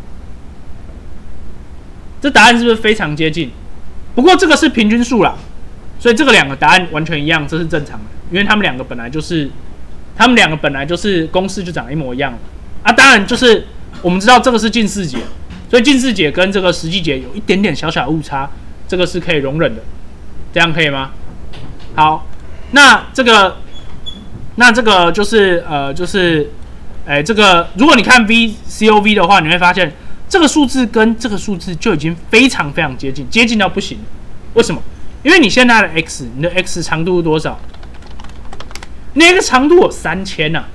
这答案是不是非常接近？不过这个是平均数啦，所以这个两个答案完全一样，这是正常的，因为他们两个本来就是，他们两个本来就是公式就长得一模一样啊， 啊，当然就是我们知道这个是近似解，所以近似解跟这个实际解有一点点小小的误差，这个是可以容忍的，这样可以吗？好，那这个，那这个就是呃，就是，哎，这个如果你看 V C O V 的话，你会发现这个数字跟这个数字就已经非常非常接近，接近到不行。为什么？因为你现在的 x， 你的 x 长度是多少？那个长度有三千呐，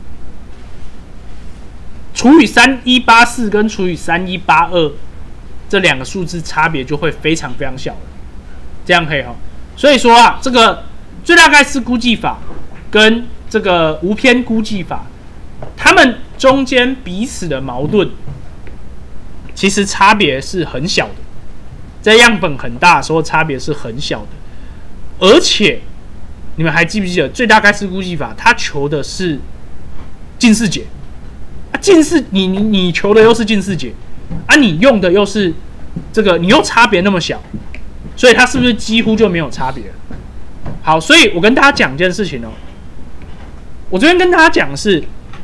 除以三一八四跟除以三一八二，这两个数字差别就会非常非常小了，这样可以哈。所以说啊，这个最大概式估计法跟这个无偏估计法，它们中间彼此的矛盾，其实差别是很小的，在样本很大的时候差别是很小的，而且你们还记不记得最大概式估计法，它求的是近似解啊，近似你你你求的又是近似解啊，你用的又是这个，你又差别那么小，所以它是不是几乎就没有差别？好，所以我跟大家讲一件事情哦，我这边跟大家讲的是，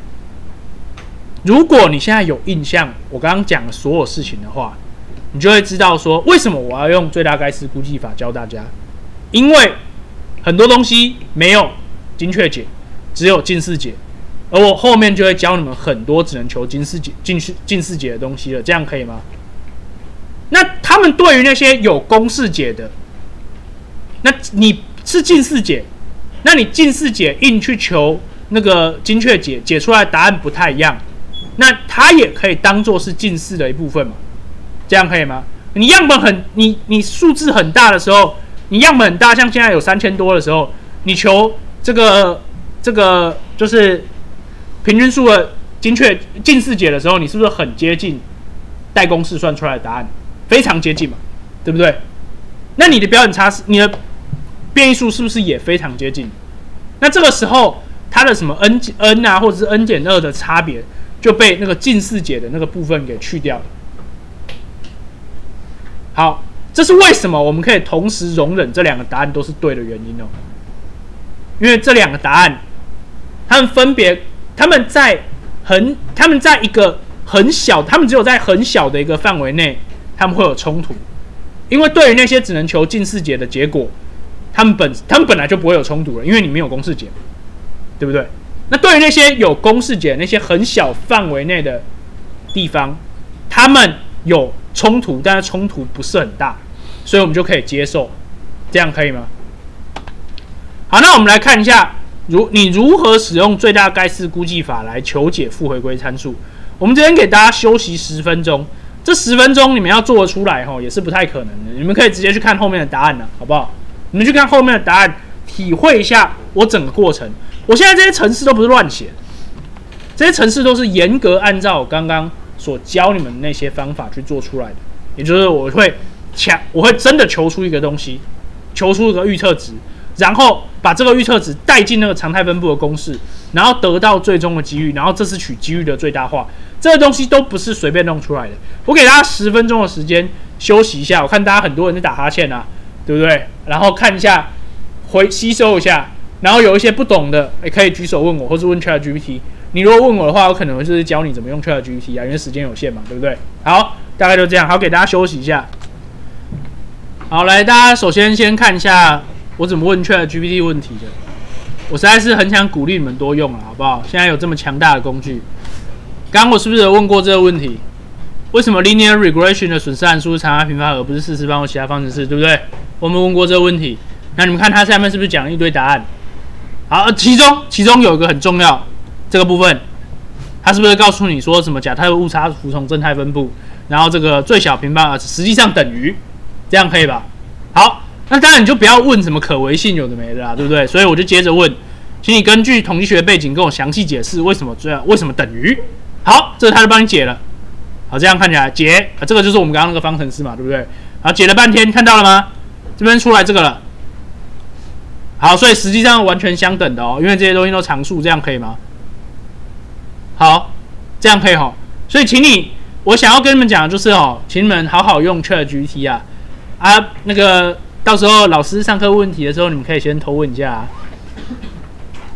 如果你现在有印象我刚刚讲的所有事情的话，你就会知道说为什么我要用最大概式估计法教大家，因为很多东西没有精确解，只有近似解，而我后面就会教你们很多只能求近似解、近近似解的东西了，这样可以吗？那他们对于那些有公式解的，那你是近似解，那你近似解硬去求那个精确解，解出来的答案不太一样，那它也可以当做是近似的一部分嘛，这样可以吗？你样本很你你数字很大的时候。你样本很大，像现在有三千多的时候，你求这个这个就是平均数的精确近似解的时候，你是不是很接近代公式算出来的答案？非常接近嘛，对不对？那你的标准差是你的变异数是不是也非常接近？那这个时候它的什么 n n 啊，或者是 n 减二的差别就被那个近似解的那个部分给去掉了。好。这是为什么我们可以同时容忍这两个答案都是对的原因哦，因为这两个答案，他们分别，他们在很，他们在一个很小，他们只有在很小的一个范围内，他们会有冲突，因为对于那些只能求近似解的结果，他们本他们本来就不会有冲突了，因为你没有公式解，对不对？那对于那些有公式解那些很小范围内的地方，他们有冲突，但是冲突不是很大，所以我们就可以接受，这样可以吗？好，那我们来看一下，如你如何使用最大概式估计法来求解负回归参数。我们这边给大家休息十分钟，这十分钟你们要做得出来吼，也是不太可能的。你们可以直接去看后面的答案了，好不好？你们去看后面的答案，体会一下我整个过程。我现在这些程式都不是乱写，这些程式都是严格按照我刚刚所教你们的那些方法去做出来的，也就是我会强，我会真的求出一个东西，求出一个预测值，然后把这个预测值带进那个常态分布的公式，然后得到最终的几率，然后这是取几率的最大化。这个东西都不是随便弄出来的。我给大家十分钟的时间休息一下，我看大家很多人在打哈欠啊，对不对？然后看一下，回吸收一下，然后有一些不懂的，也可以举手问我，或是问 ChatGPT。你如果问我的话，我可能就是教你怎么用 ChatGPT 啊，因为时间有限嘛，对不对？好，大概就这样。好，给大家休息一下。好，来，大家首先先看一下我怎么问 ChatGPT 问题的。我实在是很想鼓励你们多用了，好不好？现在有这么强大的工具。刚刚我是不是有问过这个问题？为什么 linear regression 的损失函数是常态平方而不是四次方或其他方程式，对不对？我们问过这个问题。那你们看它下面是不是讲了一堆答案？好，其中其中有一个很重要。这个部分，它是不是告诉你说什么甲态误差服从正态分布，然后这个最小平方实际上等于，这样可以吧？好，那当然你就不要问什么可为性有的没的啦，对不对？所以我就接着问，请你根据统计学背景跟我详细解释为什么这样，为什么等于？好，这个他就帮你解了。好，这样看起来解，啊，这个就是我们刚刚那个方程式嘛，对不对？好，解了半天，看到了吗？这边出来这个了。好，所以实际上完全相等的哦，因为这些东西都常数，这样可以吗？好，这样可以吼。所以，请你，我想要跟你们讲的就是哦，请你们好好用 ChatGPT 啊啊，那个到时候老师上课问题的时候，你们可以先偷问一下啊。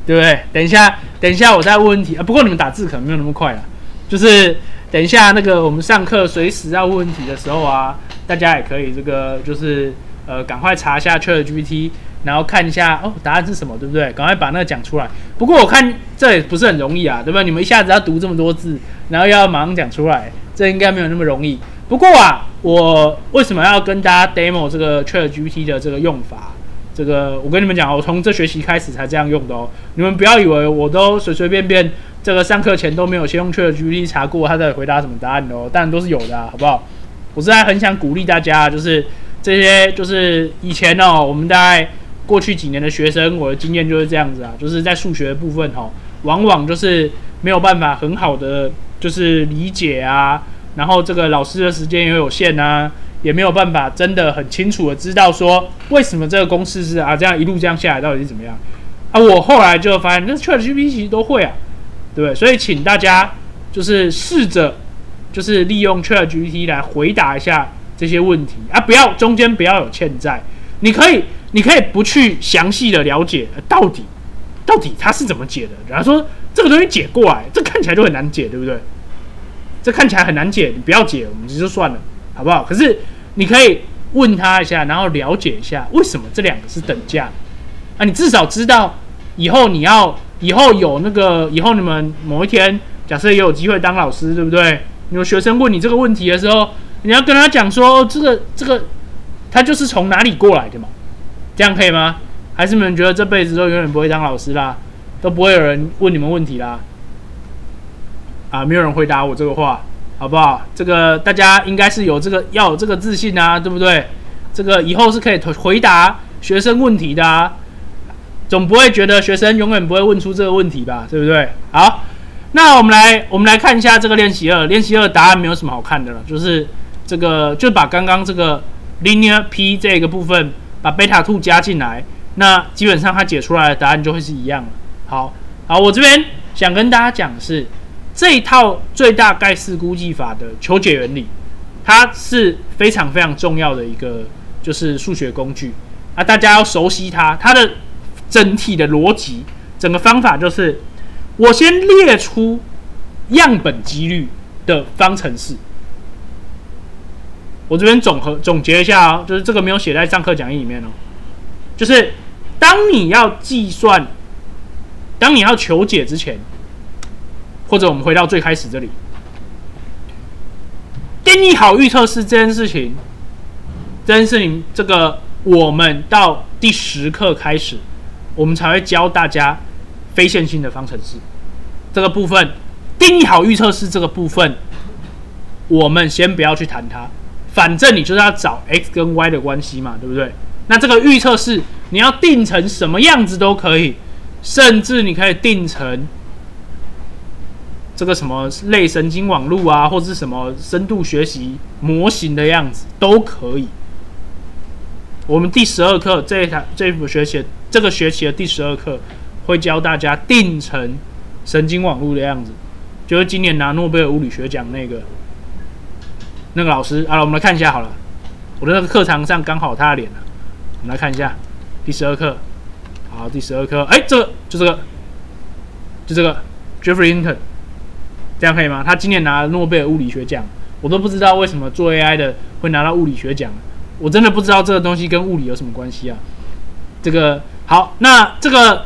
对不对？等一下，等一下我再问问题啊。不过你们打字可能没有那么快啦，就是等一下那个我们上课随时要问问题的时候啊，大家也可以这个就是呃赶快查一下 ChatGPT， 然后看一下哦答案是什么，对不对？赶快把那个讲出来。不过我看这也不是很容易啊，对不对？你们一下子要读这么多字，然后要马上讲出来，这应该没有那么容易。不过啊，我为什么要跟大家 demo 这个 ChatGPT 的这个用法？这个我跟你们讲，我从这学期开始才这样用的哦。你们不要以为我都随随便便，这个上课前都没有先用 ChatGPT 查过他在回答什么答案的哦，当然都是有的、啊，好不好？我是在很想鼓励大家，就是这些，就是以前哦，我们大概过去几年的学生，我的经验就是这样子啊，就是在数学的部分哦，往往就是没有办法很好的就是理解啊，然后这个老师的时间也有限啊。也没有办法真的很清楚的知道说为什么这个公式是啊这样一路这样下来到底是怎么样啊？我后来就发现，那 ChatGPT 其实都会啊，对不对？所以请大家就是试着就是利用 ChatGPT 来回答一下这些问题啊，不要中间不要有欠债。你可以你可以不去详细的了解、呃、到底到底它是怎么解的。然后说这个东西解过来，这看起来就很难解，对不对？这看起来很难解，你不要解，我们就算了，好不好？可是你可以问他一下，然后了解一下为什么这两个是等价啊？你至少知道以后你要以后有那个以后你们某一天假设也有机会当老师，对不对？有学生问你这个问题的时候，你要跟他讲说这个这个他就是从哪里过来的嘛？这样可以吗？还是你们觉得这辈子都永远不会当老师啦，都不会有人问你们问题啦？啊，没有人回答我这个话。好不好？这个大家应该是有这个要有这个自信啊，对不对？这个以后是可以回答学生问题的啊，总不会觉得学生永远不会问出这个问题吧，对不对？好，那我们来我们来看一下这个练习二，练习二答案没有什么好看的了，就是这个就把刚刚这个 linear p 这个部分把 beta 二 加进来，那基本上它解出来的答案就会是一样的。好，好，我这边想跟大家讲的是。这一套最大概式估计法的求解原理，它是非常非常重要的一个就是数学工具啊，大家要熟悉它。它的整体的逻辑，整个方法就是，我先列出样本几率的方程式。我这边总和总结一下哦，就是这个没有写在上课讲义里面哦，就是当你要计算，当你要求解之前。或者我们回到最开始这里，定义好预测式这件事情，这件事情，这个我们到第十课开始，我们才会教大家非线性的方程式这个部分。定义好预测式这个部分，我们先不要去谈它，反正你就是要找 x 跟 y 的关系嘛，对不对？那这个预测式你要定成什么样子都可以，甚至你可以定成。这个什么类神经网络啊，或者是什么深度学习模型的样子都可以。我们第十二课这一台这一学期这个学期的第十二课会教大家定成神经网络的样子，就是今年拿诺贝尔物理学奖那个那个老师。好了，我们来看一下好了，我的那个课堂上刚好他的脸了，我们来看一下第十二课。好，第十二课，哎，这个就这个，就这个 Jeffrey Hinton。这样可以吗？他今年拿了诺贝尔物理学奖，我都不知道为什么做 A I 的会拿到物理学奖，我真的不知道这个东西跟物理有什么关系啊？这个好，那这个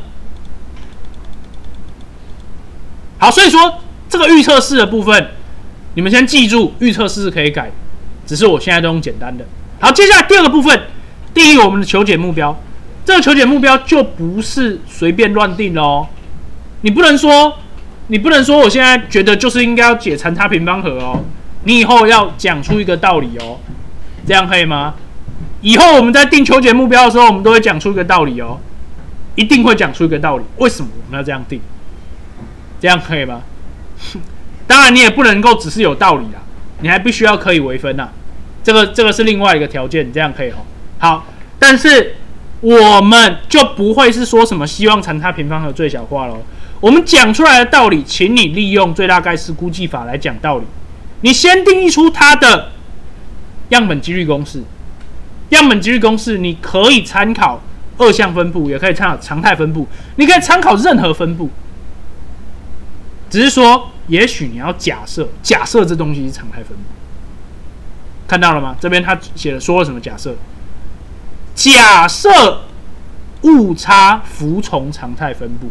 好，所以说这个预测式的部分，你们先记住，预测式是可以改的，只是我现在都用简单的。好，接下来第二个部分，定义我们的求解目标，这个求解目标就不是随便乱定的哦，你不能说。你不能说我现在觉得就是应该要解残差平方和哦，你以后要讲出一个道理哦，这样可以吗？以后我们在定求解目标的时候，我们都会讲出一个道理哦，一定会讲出一个道理。为什么我们要这样定？这样可以吗？当然，你也不能够只是有道理啦，你还必须要可以微分呐、啊，这个这个是另外一个条件，这样可以哦。好，但是我们就不会是说什么希望残差平方和最小化喽。我们讲出来的道理，请你利用最大概式估计法来讲道理。你先定义出它的样本几率公式，样本几率公式你可以参考二项分布，也可以参考常态分布，你可以参考任何分布。只是说，也许你要假设，假设这东西是常态分布，看到了吗？这边他写了说了什么假设？假设误差服从常态分布，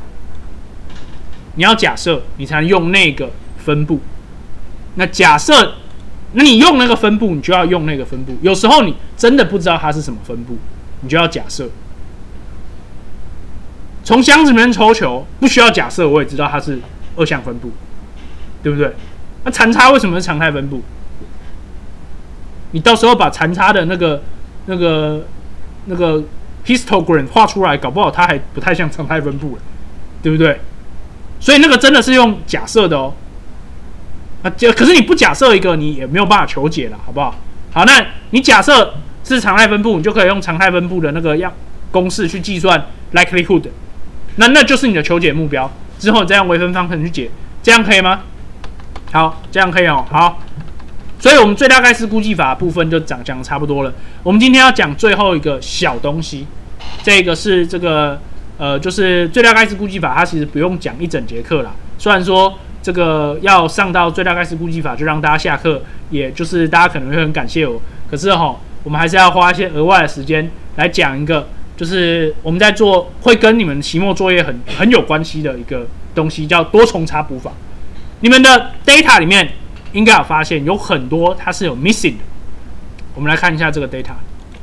你要假设，你才能用那个分布。那假设，那你用那个分布，你就要用那个分布。有时候你真的不知道它是什么分布，你就要假设。从箱子里面抽球，不需要假设，我也知道它是二项分布，对不对？那残差为什么是常态分布？你到时候把残差的那个、那个、那个 histogram 画出来，搞不好它还不太像常态分布了，对不对？所以那个真的是用假设的哦。啊，可是你不假设一个，你也没有办法求解了，好不好？好，那你假设是常态分布，你就可以用常态分布的那个样公式去计算 likelihood， 那那就是你的求解目标。之后你再用微分方程去解，这样可以吗？好，这样可以哦。好，所以我们最大概是估计法的部分就讲讲差不多了。我们今天要讲最后一个小东西，这个是这个呃，就是最大概是估计法，它其实不用讲一整节课啦。虽然说这个要上到最大概是估计法，就让大家下课，也就是大家可能会很感谢我。可是哈，我们还是要花一些额外的时间来讲一个，就是我们在做会跟你们期末作业很很有关系的一个东西，叫多重差补法。你们的 data 里面应该有发现有很多它是有 missing 的。我们来看一下这个 data。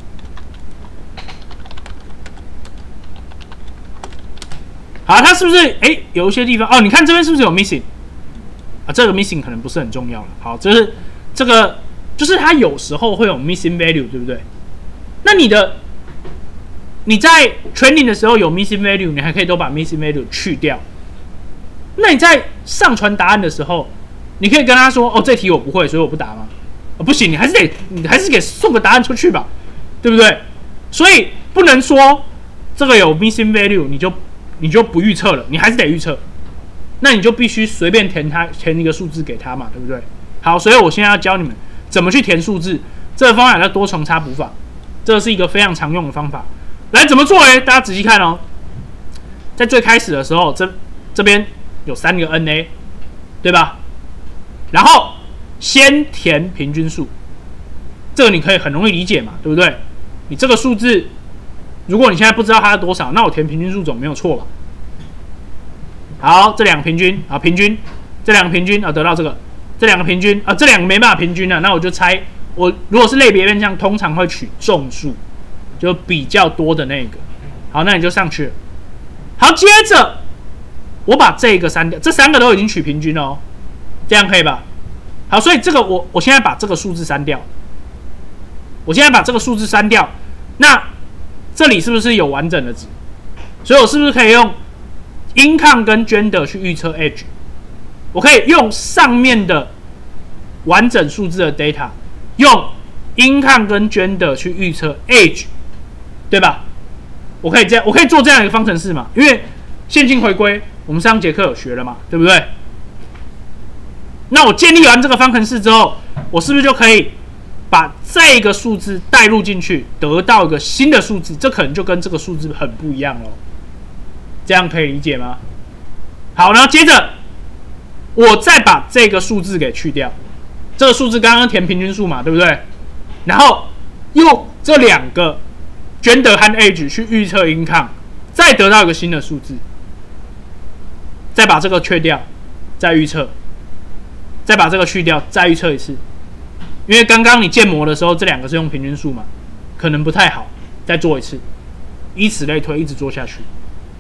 好，它是不是哎有一些地方哦？你看这边是不是有 missing？啊，这个 missing 可能不是很重要了。好，这是这个，就是它有时候会有 missing value， 对不对？那你的你在 training 的时候有 missing value， 你还可以都把 missing value 去掉。那你在上传答案的时候，你可以跟他说：“哦，这题我不会，所以我不答吗？”哦，不行，你还是得你还是给送个答案出去吧，对不对？所以不能说这个有 missing value， 你就你就不预测了，你还是得预测。那你就必须随便填它，填一个数字给他嘛，对不对？好，所以我现在要教你们怎么去填数字。这个方法叫多重差补法，这是一个非常常用的方法。来，怎么做呢？大家仔细看哦。在最开始的时候，这这边有三个 N A， 对吧？然后先填平均数，这个你可以很容易理解嘛，对不对？你这个数字，如果你现在不知道它是多少，那我填平均数总没有错吧？好，这两个平均啊，平均，这两个平均啊，得到这个，这两个平均啊，这两个没办法平均了，那我就猜，我如果是类别变项，通常会取众数，就比较多的那个。好，那你就上去了。好，接着我把这个删掉，这三个都已经取平均了哦，这样可以吧？好，所以这个我我现在把这个数字删掉，我现在把这个数字删掉，那这里是不是有完整的值？所以我是不是可以用income 跟 gender 去预测 age？ 我可以用上面的完整数字的 data， 用 income 跟 gender 去预测 age， 对吧？我可以这样，我可以做这样一个方程式嘛？因为线性回归，我们上节课有学了嘛，对不对？那我建立完这个方程式之后，我是不是就可以把这个数字带入进去，得到一个新的数字？这可能就跟这个数字很不一样咯。这样可以理解吗？好，然后接着我再把这个数字给去掉，这个数字刚刚填平均数嘛，对不对？然后用这两个 gender 和 age 去预测 income， 再得到一个新的数字，再把这个去掉，再预测，再把这个去掉，再预测一次。因为刚刚你建模的时候，这两个是用平均数嘛，可能不太好，再做一次，以此类推，一直做下去。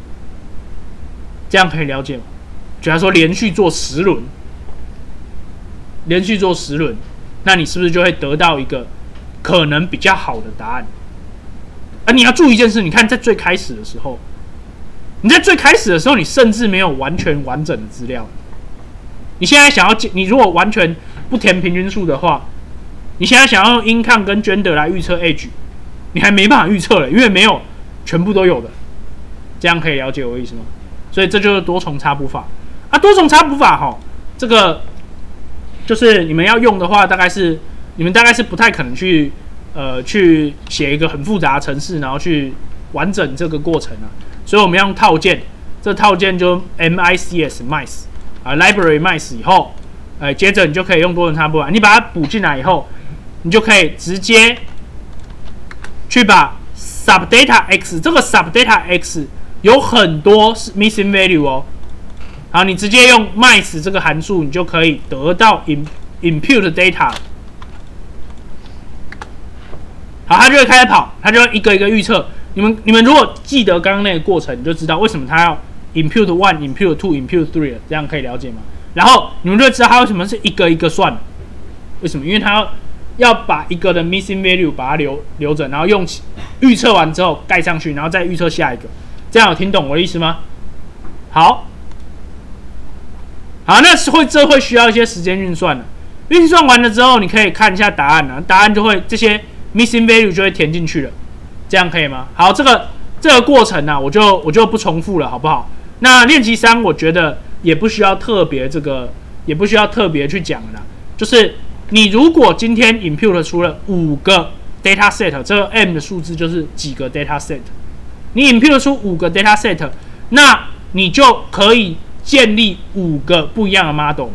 这样可以了解吗？假如说连续做十轮，连续做十轮，那你是不是就会得到一个可能比较好的答案？而你要注意一件事，你看在最开始的时候，你在最开始的时候，你甚至没有完全完整的资料。你现在想要，你如果完全不填平均数的话，你现在想要用 income 跟 gender 来预测 age， 你还没办法预测了，因为没有全部都有的。这样可以了解我的意思吗？所以这就是多重差补法啊。多重差补法哈，这个就是你们要用的话，大概是你们大概是不太可能去呃去写一个很复杂的程式，然后去完整这个过程啊。所以我们要用套件，这套件就 mics mice 啊 library mice 以后，哎，接着你就可以用多元插播，你把它补进来以后，你就可以直接去把 subdata x 这个 subdata x 有很多是 missing value 哦。好，你直接用 mice 这个函数，你就可以得到 impute data。好，它就会开始跑，它就会一个一个预测。你们你们如果记得刚刚那个过程，你就知道为什么它要 impute one、impute two、impute three 这样可以了解吗？然后你们就知道它为什么是一个一个算。为什么？因为它要要把一个的 missing value 把它留留着，然后用预测完之后盖上去，然后再预测下一个。这样有听懂我的意思吗？好，好，那会这会需要一些时间运算的。运算完了之后，你可以看一下答案啊，答案就会这些 missing value 就会填进去了。这样可以吗？好，这个这个过程呢、啊，我就我就不重复了，好不好？那练习三，我觉得也不需要特别这个，也不需要特别去讲了。就是你如果今天 impute 出了五个 data set， 这个 m 的数字就是几个 data set， 你 impute 出五个 data set， 那你就可以建立五个不一样的 model。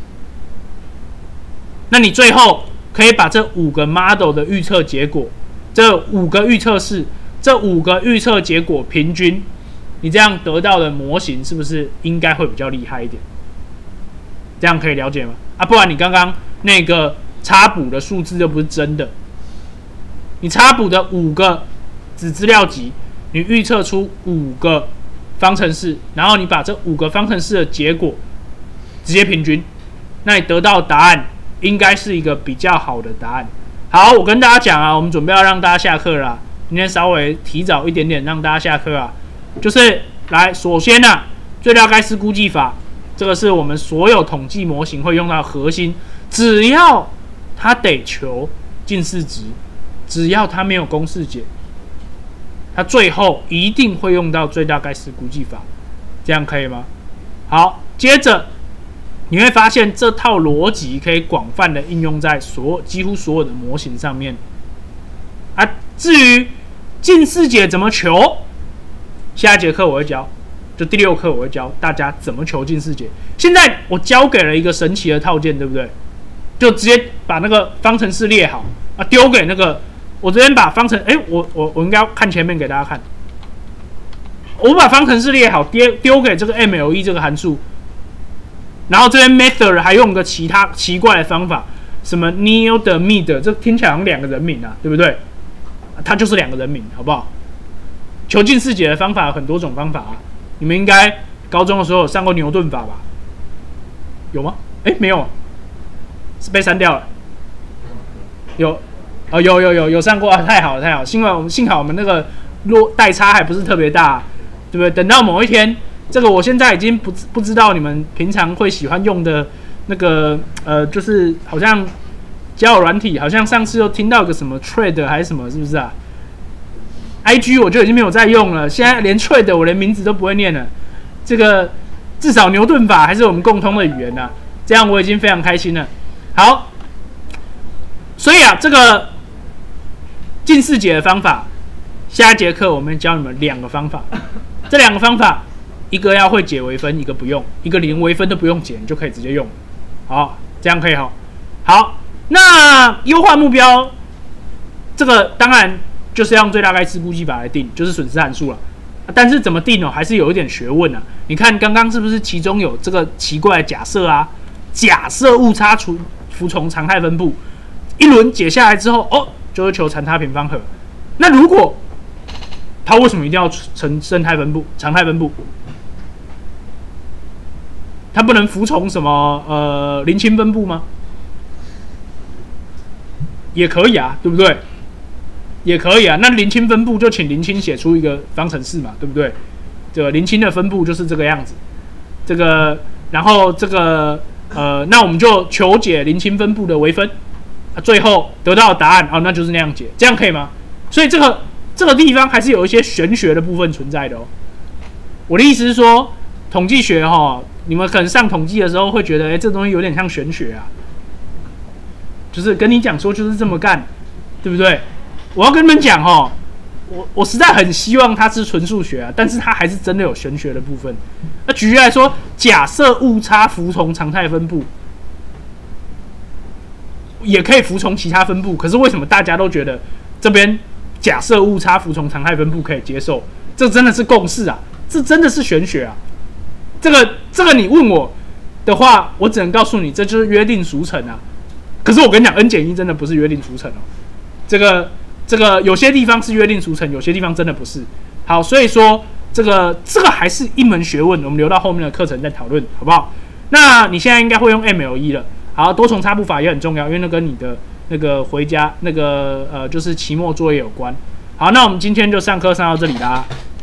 那你最后可以把这五个 model 的预测结果。这五个预测式，这五个预测结果平均，你这样得到的模型是不是应该会比较厉害一点？这样可以了解吗？啊，不然你刚刚那个插补的数字就不是真的。你插补的五个子资料集，你预测出五个方程式，然后你把这五个方程式的结果直接平均，那你得到的答案应该是一个比较好的答案。好，我跟大家讲啊，我们准备要让大家下课了啦。今天稍微提早一点点让大家下课啊，就是来，首先啊，最大概式估计法，这个是我们所有统计模型会用到的核心。只要它得求近似值，只要它没有公式解，它最后一定会用到最大概式估计法，这样可以吗？好，接着。你会发现这套逻辑可以广泛的应用在所有几乎所有的模型上面。啊，至于近似解怎么求，下一节课我会教，就第六课我会教大家怎么求近似解。现在我教给了一个神奇的套件，对不对？就直接把那个方程式列好啊，丢给那个我这边把方程，哎，我我我应该要看前面给大家看。我把方程式列好，丢丢给这个 M L E 这个函数。然后这边 method 还用个其他奇怪的方法，什么 neo 的 mid， 这听起来好像两个人名啊，对不对？它就是两个人名，好不好？求近似解的方法有很多种方法啊，你们应该高中的时候有上过牛顿法吧？有吗？哎，没有，是被删掉了。有，哦，有有有有上过啊，太好了太好了，幸好我们幸好我们那个落代差还不是特别大，对不对？等到某一天。这个我现在已经不不知道你们平常会喜欢用的那个呃，就是好像交友软体，好像上次又听到个什么 trade 还是什么，是不是啊 ？I G 我就已经没有在用了，现在连 trade 我连名字都不会念了。这个至少牛顿法还是我们共通的语言呐、啊，这样我已经非常开心了。好，所以啊，这个近似解的方法，下一节课我们教你们两个方法，这两个方法。一个要会解微分，一个不用，一个连微分都不用解，你就可以直接用。好，这样可以哈。好，那优化目标，这个当然就是要用最大概式估计法来定，就是损失函数了。但是怎么定哦，还是有一点学问啊。你看刚刚是不是其中有这个奇怪的假设啊？假设误差除服从常态分布，一轮解下来之后，哦，就会求常态平方和。那如果它为什么一定要成正态分布、常态分布？它不能服从什么呃零清分布吗？也可以啊，对不对？也可以啊。那零清分布就请零清写出一个方程式嘛，对不对？这个零清的分布就是这个样子。这个，然后这个呃，那我们就求解零清分布的微分，啊、最后得到的答案哦，那就是那样解，这样可以吗？所以这个这个地方还是有一些玄学的部分存在的哦。我的意思是说，统计学哈、哦。你们可能上统计的时候会觉得，哎，这东西有点像玄学啊，就是跟你讲说就是这么干，对不对？我要跟你们讲哦， 我我实在很希望它是纯数学啊，但是它还是真的有玄学的部分。那举例来说，假设误差服从常态分布，也可以服从其他分布，可是为什么大家都觉得这边假设误差服从常态分布可以接受？这真的是共识啊，这真的是玄学啊。这个这个你问我的话，我只能告诉你，这就是约定俗成啊。可是我跟你讲 ，n 减一真的不是约定俗成哦。这个这个有些地方是约定俗成，有些地方真的不是。好，所以说这个这个还是一门学问，我们留到后面的课程再讨论，好不好？那你现在应该会用 M L E 了。好，多重差步法也很重要，因为那跟你的那个回家那个呃就是期末作业有关。好，那我们今天就上课上到这里啦。